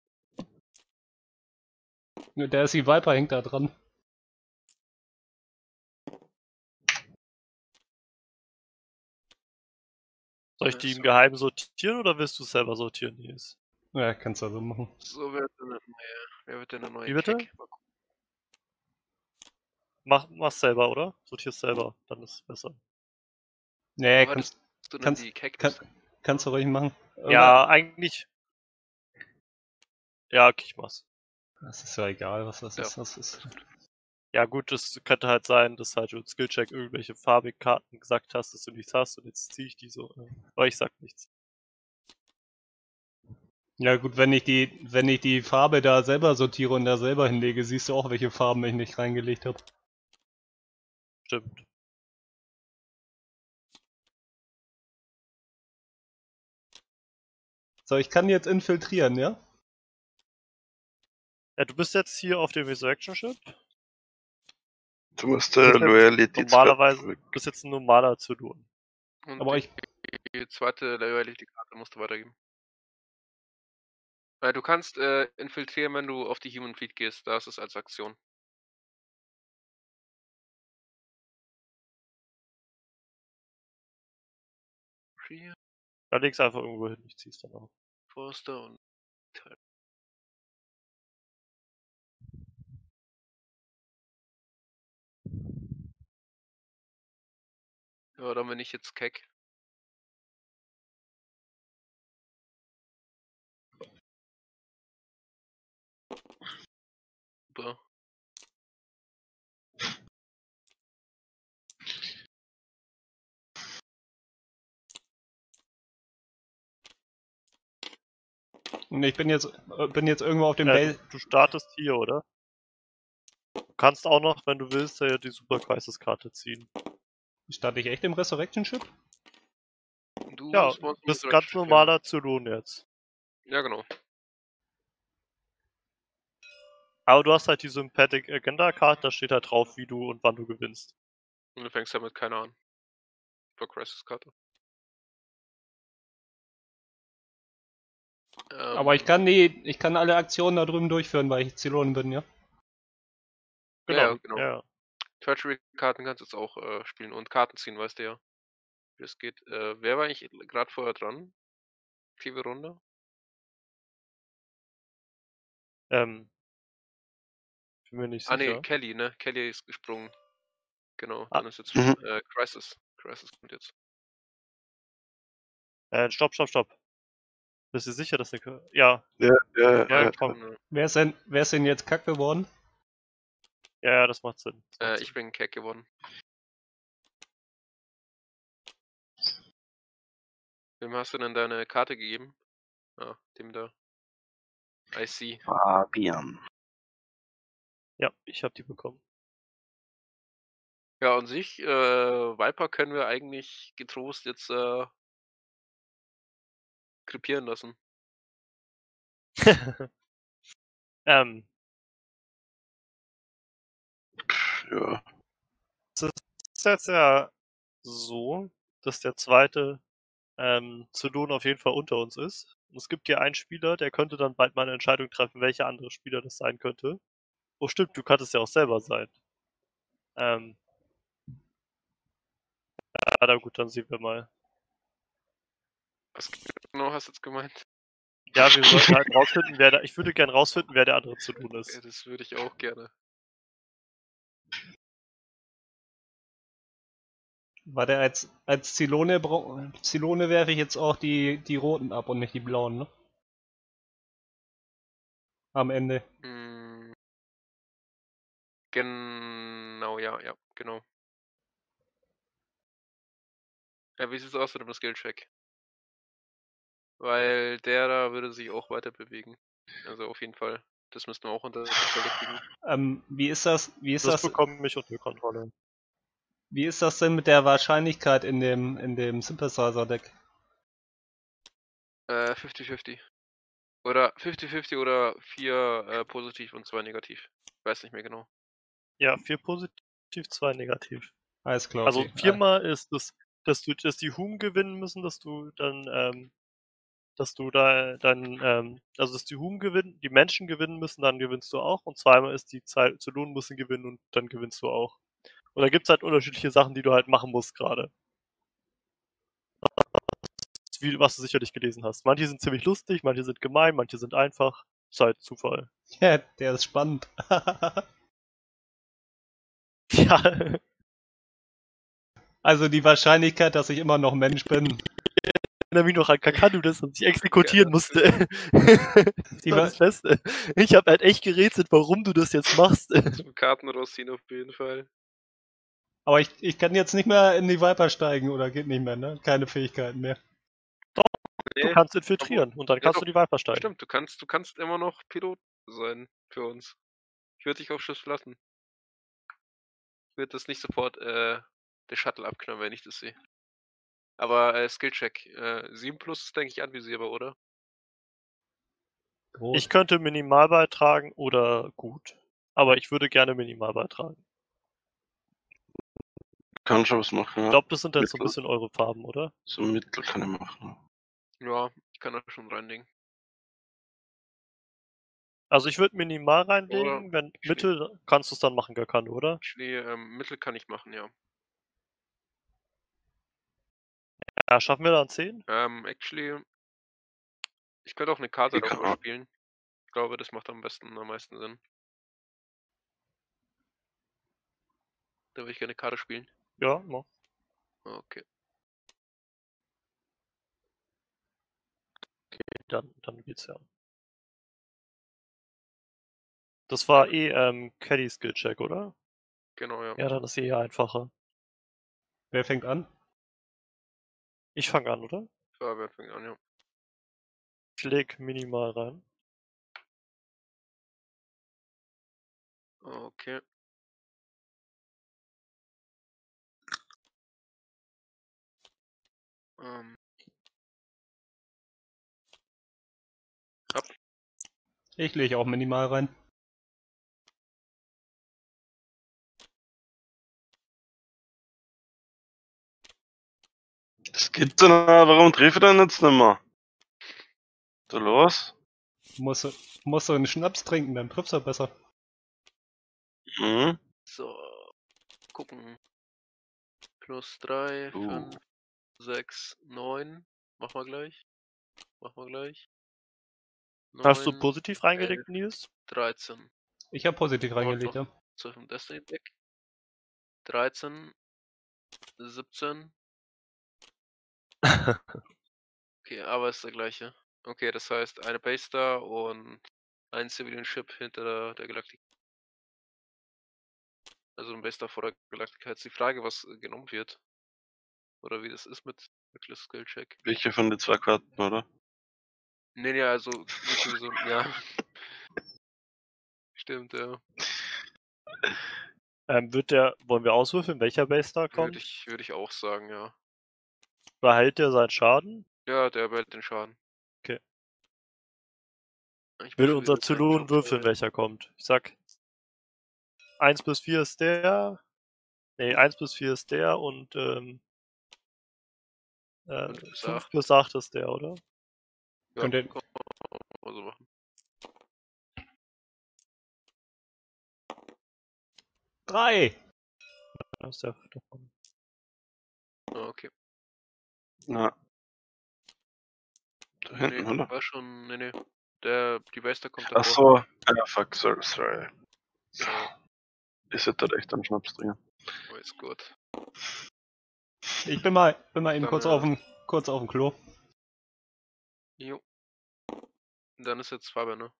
Der ist die Viper, hängt da dran. Soll ich die im Geheimen sortieren oder willst du es selber sortieren, Nies? Ja, kannst du so machen. So wird wer wird denn der neue Wie bitte? Keck? Mal gucken. Mach's selber, oder? Sortier's selber, dann ist es besser. Nee, Wo hattest du denn kannst- die Keck? kannst du ruhig machen. Ja, eigentlich. Ja, okay, ich mach's. Das ist ja egal, was das Ja. ist. Das ist. Ja gut, es könnte halt sein, dass halt du in Skillcheck irgendwelche farbigen Karten gesagt hast, dass du nichts hast und jetzt ziehe ich die so. Aber ich sag nichts. Ja gut, wenn ich die Farbe da selber sortiere und da selber hinlege, siehst du auch, welche Farben ich nicht reingelegt habe. Stimmt. So, ich kann jetzt infiltrieren, ja? Ja, du bist jetzt hier auf dem Resurrection Ship. Du musst Das ist halt Loyalty Normalerweise bist jetzt ein normaler Zylon. Und Aber ich. die zweite Loyalty-Karte musst du weitergeben. Weil du kannst infiltrieren, wenn du auf die Human Fleet gehst. Da ist es als Aktion. Tree, Da leg's einfach irgendwo hin, ich zieh's dann auf. Forster und Teil. Ja, dann bin ich jetzt keck. Super. Und ich bin jetzt irgendwo auf dem Base. Du startest hier, oder? Du kannst auch noch, wenn du willst, die Super Crisis Karte ziehen. Starte ich echt im Resurrection Ship? Du Ja, spawnst im bist Resurrection ganz Ship, normaler Zylon jetzt. Ja, genau. Aber du hast halt die Sympathetic Agenda Karte, da steht halt drauf, wie du und wann du gewinnst. Und du fängst damit keiner an. Super Crisis-Karte. Aber ich kann alle Aktionen da drüben durchführen, weil ich Zylon bin, ja? Ja, Genau. genau. Ja. Treachery-Karten kannst du jetzt auch spielen und Karten ziehen, weißt du ja. Wie das geht. Wer war eigentlich gerade vorher dran? Aktive Runde? Bin mir nicht Ah, nee, sicher. Kelly, ne? Kelly ist gesprungen. Genau, Ah. dann ist jetzt Mhm. Crisis. Crisis kommt jetzt. Stopp. Bist du sicher, dass eine... Ja, Ja, komm. Genau. Wer ist denn jetzt kack geworden? Ja, das macht Sinn. Ich bin keck geworden. Wem hast du denn deine Karte gegeben? Ah, dem da. I see. Fabian. Ja, ich habe die bekommen. Ja, an sich, Viper können wir eigentlich getrost jetzt krepieren lassen. Ja. Es ist jetzt ja so, dass der zweite Zylon auf jeden Fall unter uns ist. Und es gibt hier einen Spieler, der könnte dann bald mal eine Entscheidung treffen, welcher andere Spieler das sein könnte. Oh stimmt, du könntest ja auch selber sein. Ja, na gut, dann sehen wir mal. Was genau hast du jetzt gemeint? Ja, wir sollten halt rausfinden, ich würde gern rausfinden, wer der andere Zylon Ja, ist. das würde ich auch gerne. Warte, als Zylone werfe ich jetzt auch die roten ab und nicht die blauen, ne? Am Ende. Genau, ja, genau. Ja, wie sieht's aus mit dem Skill-Check? Weil der da würde sich auch weiter bewegen. Also auf jeden Fall. Das müssten wir auch unter Kontrolle kriegen. Wie ist das bekomme ich unter Kontrolle. Wie ist das denn mit der Wahrscheinlichkeit in dem Synthesizer-Deck? 50-50. Oder 50-50 oder 4 positiv und 2 negativ. Ich weiß nicht mehr genau. Ja, 4 positiv, 2 negativ. Alles klar, Also okay. viermal ist es, dass die Hume gewinnen müssen, dass du dann, dass die Hume gewinnen, die Menschen gewinnen müssen, dann gewinnst du auch. Und zweimal ist die Zylon müssen gewinnen und dann gewinnst du auch. Und da gibt's halt unterschiedliche Sachen, die du halt machen musst gerade. Was du sicherlich gelesen hast. Manche sind ziemlich lustig, manche sind gemein, manche sind einfach. Ist halt Zufall. Ja, der ist spannend. Ja. Also die Wahrscheinlichkeit, dass ich immer noch Mensch bin. Ich erinnere mich noch an Kakadu, das uns exekutieren musste. Die Das war das Beste. Ich habe halt echt gerätselt, warum du das jetzt machst. Zum Karten rausziehen auf jeden Fall. Aber ich kann jetzt nicht mehr in die Viper steigen, oder geht nicht mehr, ne? Keine Fähigkeiten mehr. Du kannst infiltrieren und dann kannst du die Viper steigen. Stimmt, du kannst immer noch Pilot sein für uns. Ich würde dich auf Schiff lassen. Ich würde das nicht sofort den Shuttle abknallen, wenn ich das sehe. Aber Skillcheck. 7 plus ist, denke ich, anvisierbar, oder? Groß. Ich könnte minimal beitragen oder gut. Aber ich würde gerne minimal beitragen. Kann schon was machen, Ich ja. glaube, das sind jetzt so ein Mittel. bisschen eure Farben, oder? So Mittel kann ich machen. Ja, ich kann da schon reinlegen. Also ich würde minimal reinlegen, Oder wenn Schnee. Mittel kannst du es dann machen, Gakano, oder? Schnee, Mittel kann ich machen, ja. Ja, schaffen wir dann 10? Actually, ich könnte auch eine Karte Die kann davor man- spielen. Ich glaube, das macht am meisten Sinn. Da würde ich gerne eine Karte spielen. Ja, mach. Okay. Dann geht's ja. Das war Caddy Skill Check, oder? Genau, ja. Ja, dann ist einfacher. Wer fängt an? Ich fange an, oder? Fabian fängt an, ja. Ich leg minimal rein. Okay. Ich lege auch minimal rein. Das geht doch nicht, warum treffe ich denn jetzt nicht mehr? Da los? Musst du einen Schnaps trinken, dann triffst du besser. Mhm. So. Gucken. Plus 3, 5, 6, 9. Machen wir gleich. Hast du 9, positiv reingelegt, Nils? 13. Ich habe positiv reingelegt, ja. 12 im Destiny Deck. 13. 17. Okay, aber ist der gleiche. Okay, das heißt eine Base Star und ein Civilian Ship hinter der Galaktik. Also ein Base Star vor der Galaktik. Jetzt die Frage, was genommen wird. Oder wie das ist mit Reckless Skill Check. Welche von den zwei Karten, oder? Nee, also wird sowieso. Ja. Stimmt, ja. Wollen wir auswürfeln, welcher Base Star kommt? Würde ich auch sagen, ja. Behält der seinen Schaden? Ja, der behält den Schaden. Okay. Ich Würde würfel unser wieder seinen Zylon Job, würfeln, welcher kommt. Ich sag 1 bis 4 ist der. Nee, 1 bis 4 ist der und 5 bis 8 ist der, oder? Ja, Könnt ihr- kann man so machen. 3! Da ist der davon. Ah, okay. Na. Da hinten, Nee, oder? war schon. Nee. Die Base Star kommt Ach davor. so. Ja, fuck, sorry. Genau. Ich hätte da echt einen Schnaps trinken. Oh, ist gut. Ich bin mal eben Dann, kurz auf dem Klo. Jo. Und dann ist jetzt Fabian, ne?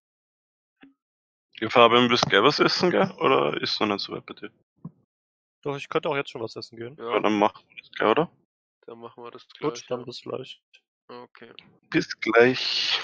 Ja, Fabian, willst du gleich was essen, gell? Oder ist noch nicht so weit bei dir? Doch, ich könnte auch jetzt schon was essen gehen. Ja, Ja, dann machen wir das gleich, oder? dann machen wir das gleich. Gut, dann Ja. bis gleich. Okay. Bis gleich.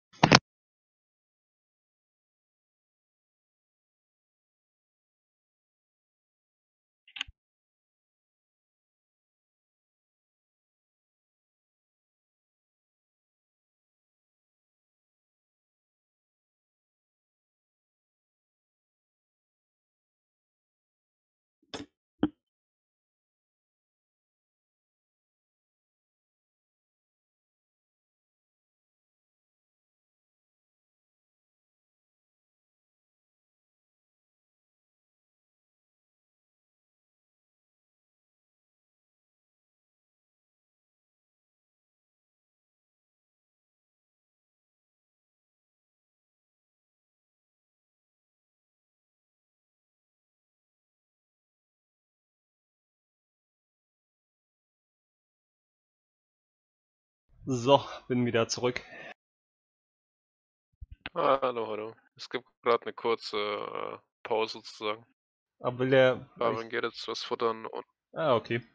So, bin wieder zurück. Hallo. Es gibt gerade eine kurze Pause sozusagen. Aber will der. Fabian geht jetzt was futtern und Ah, okay.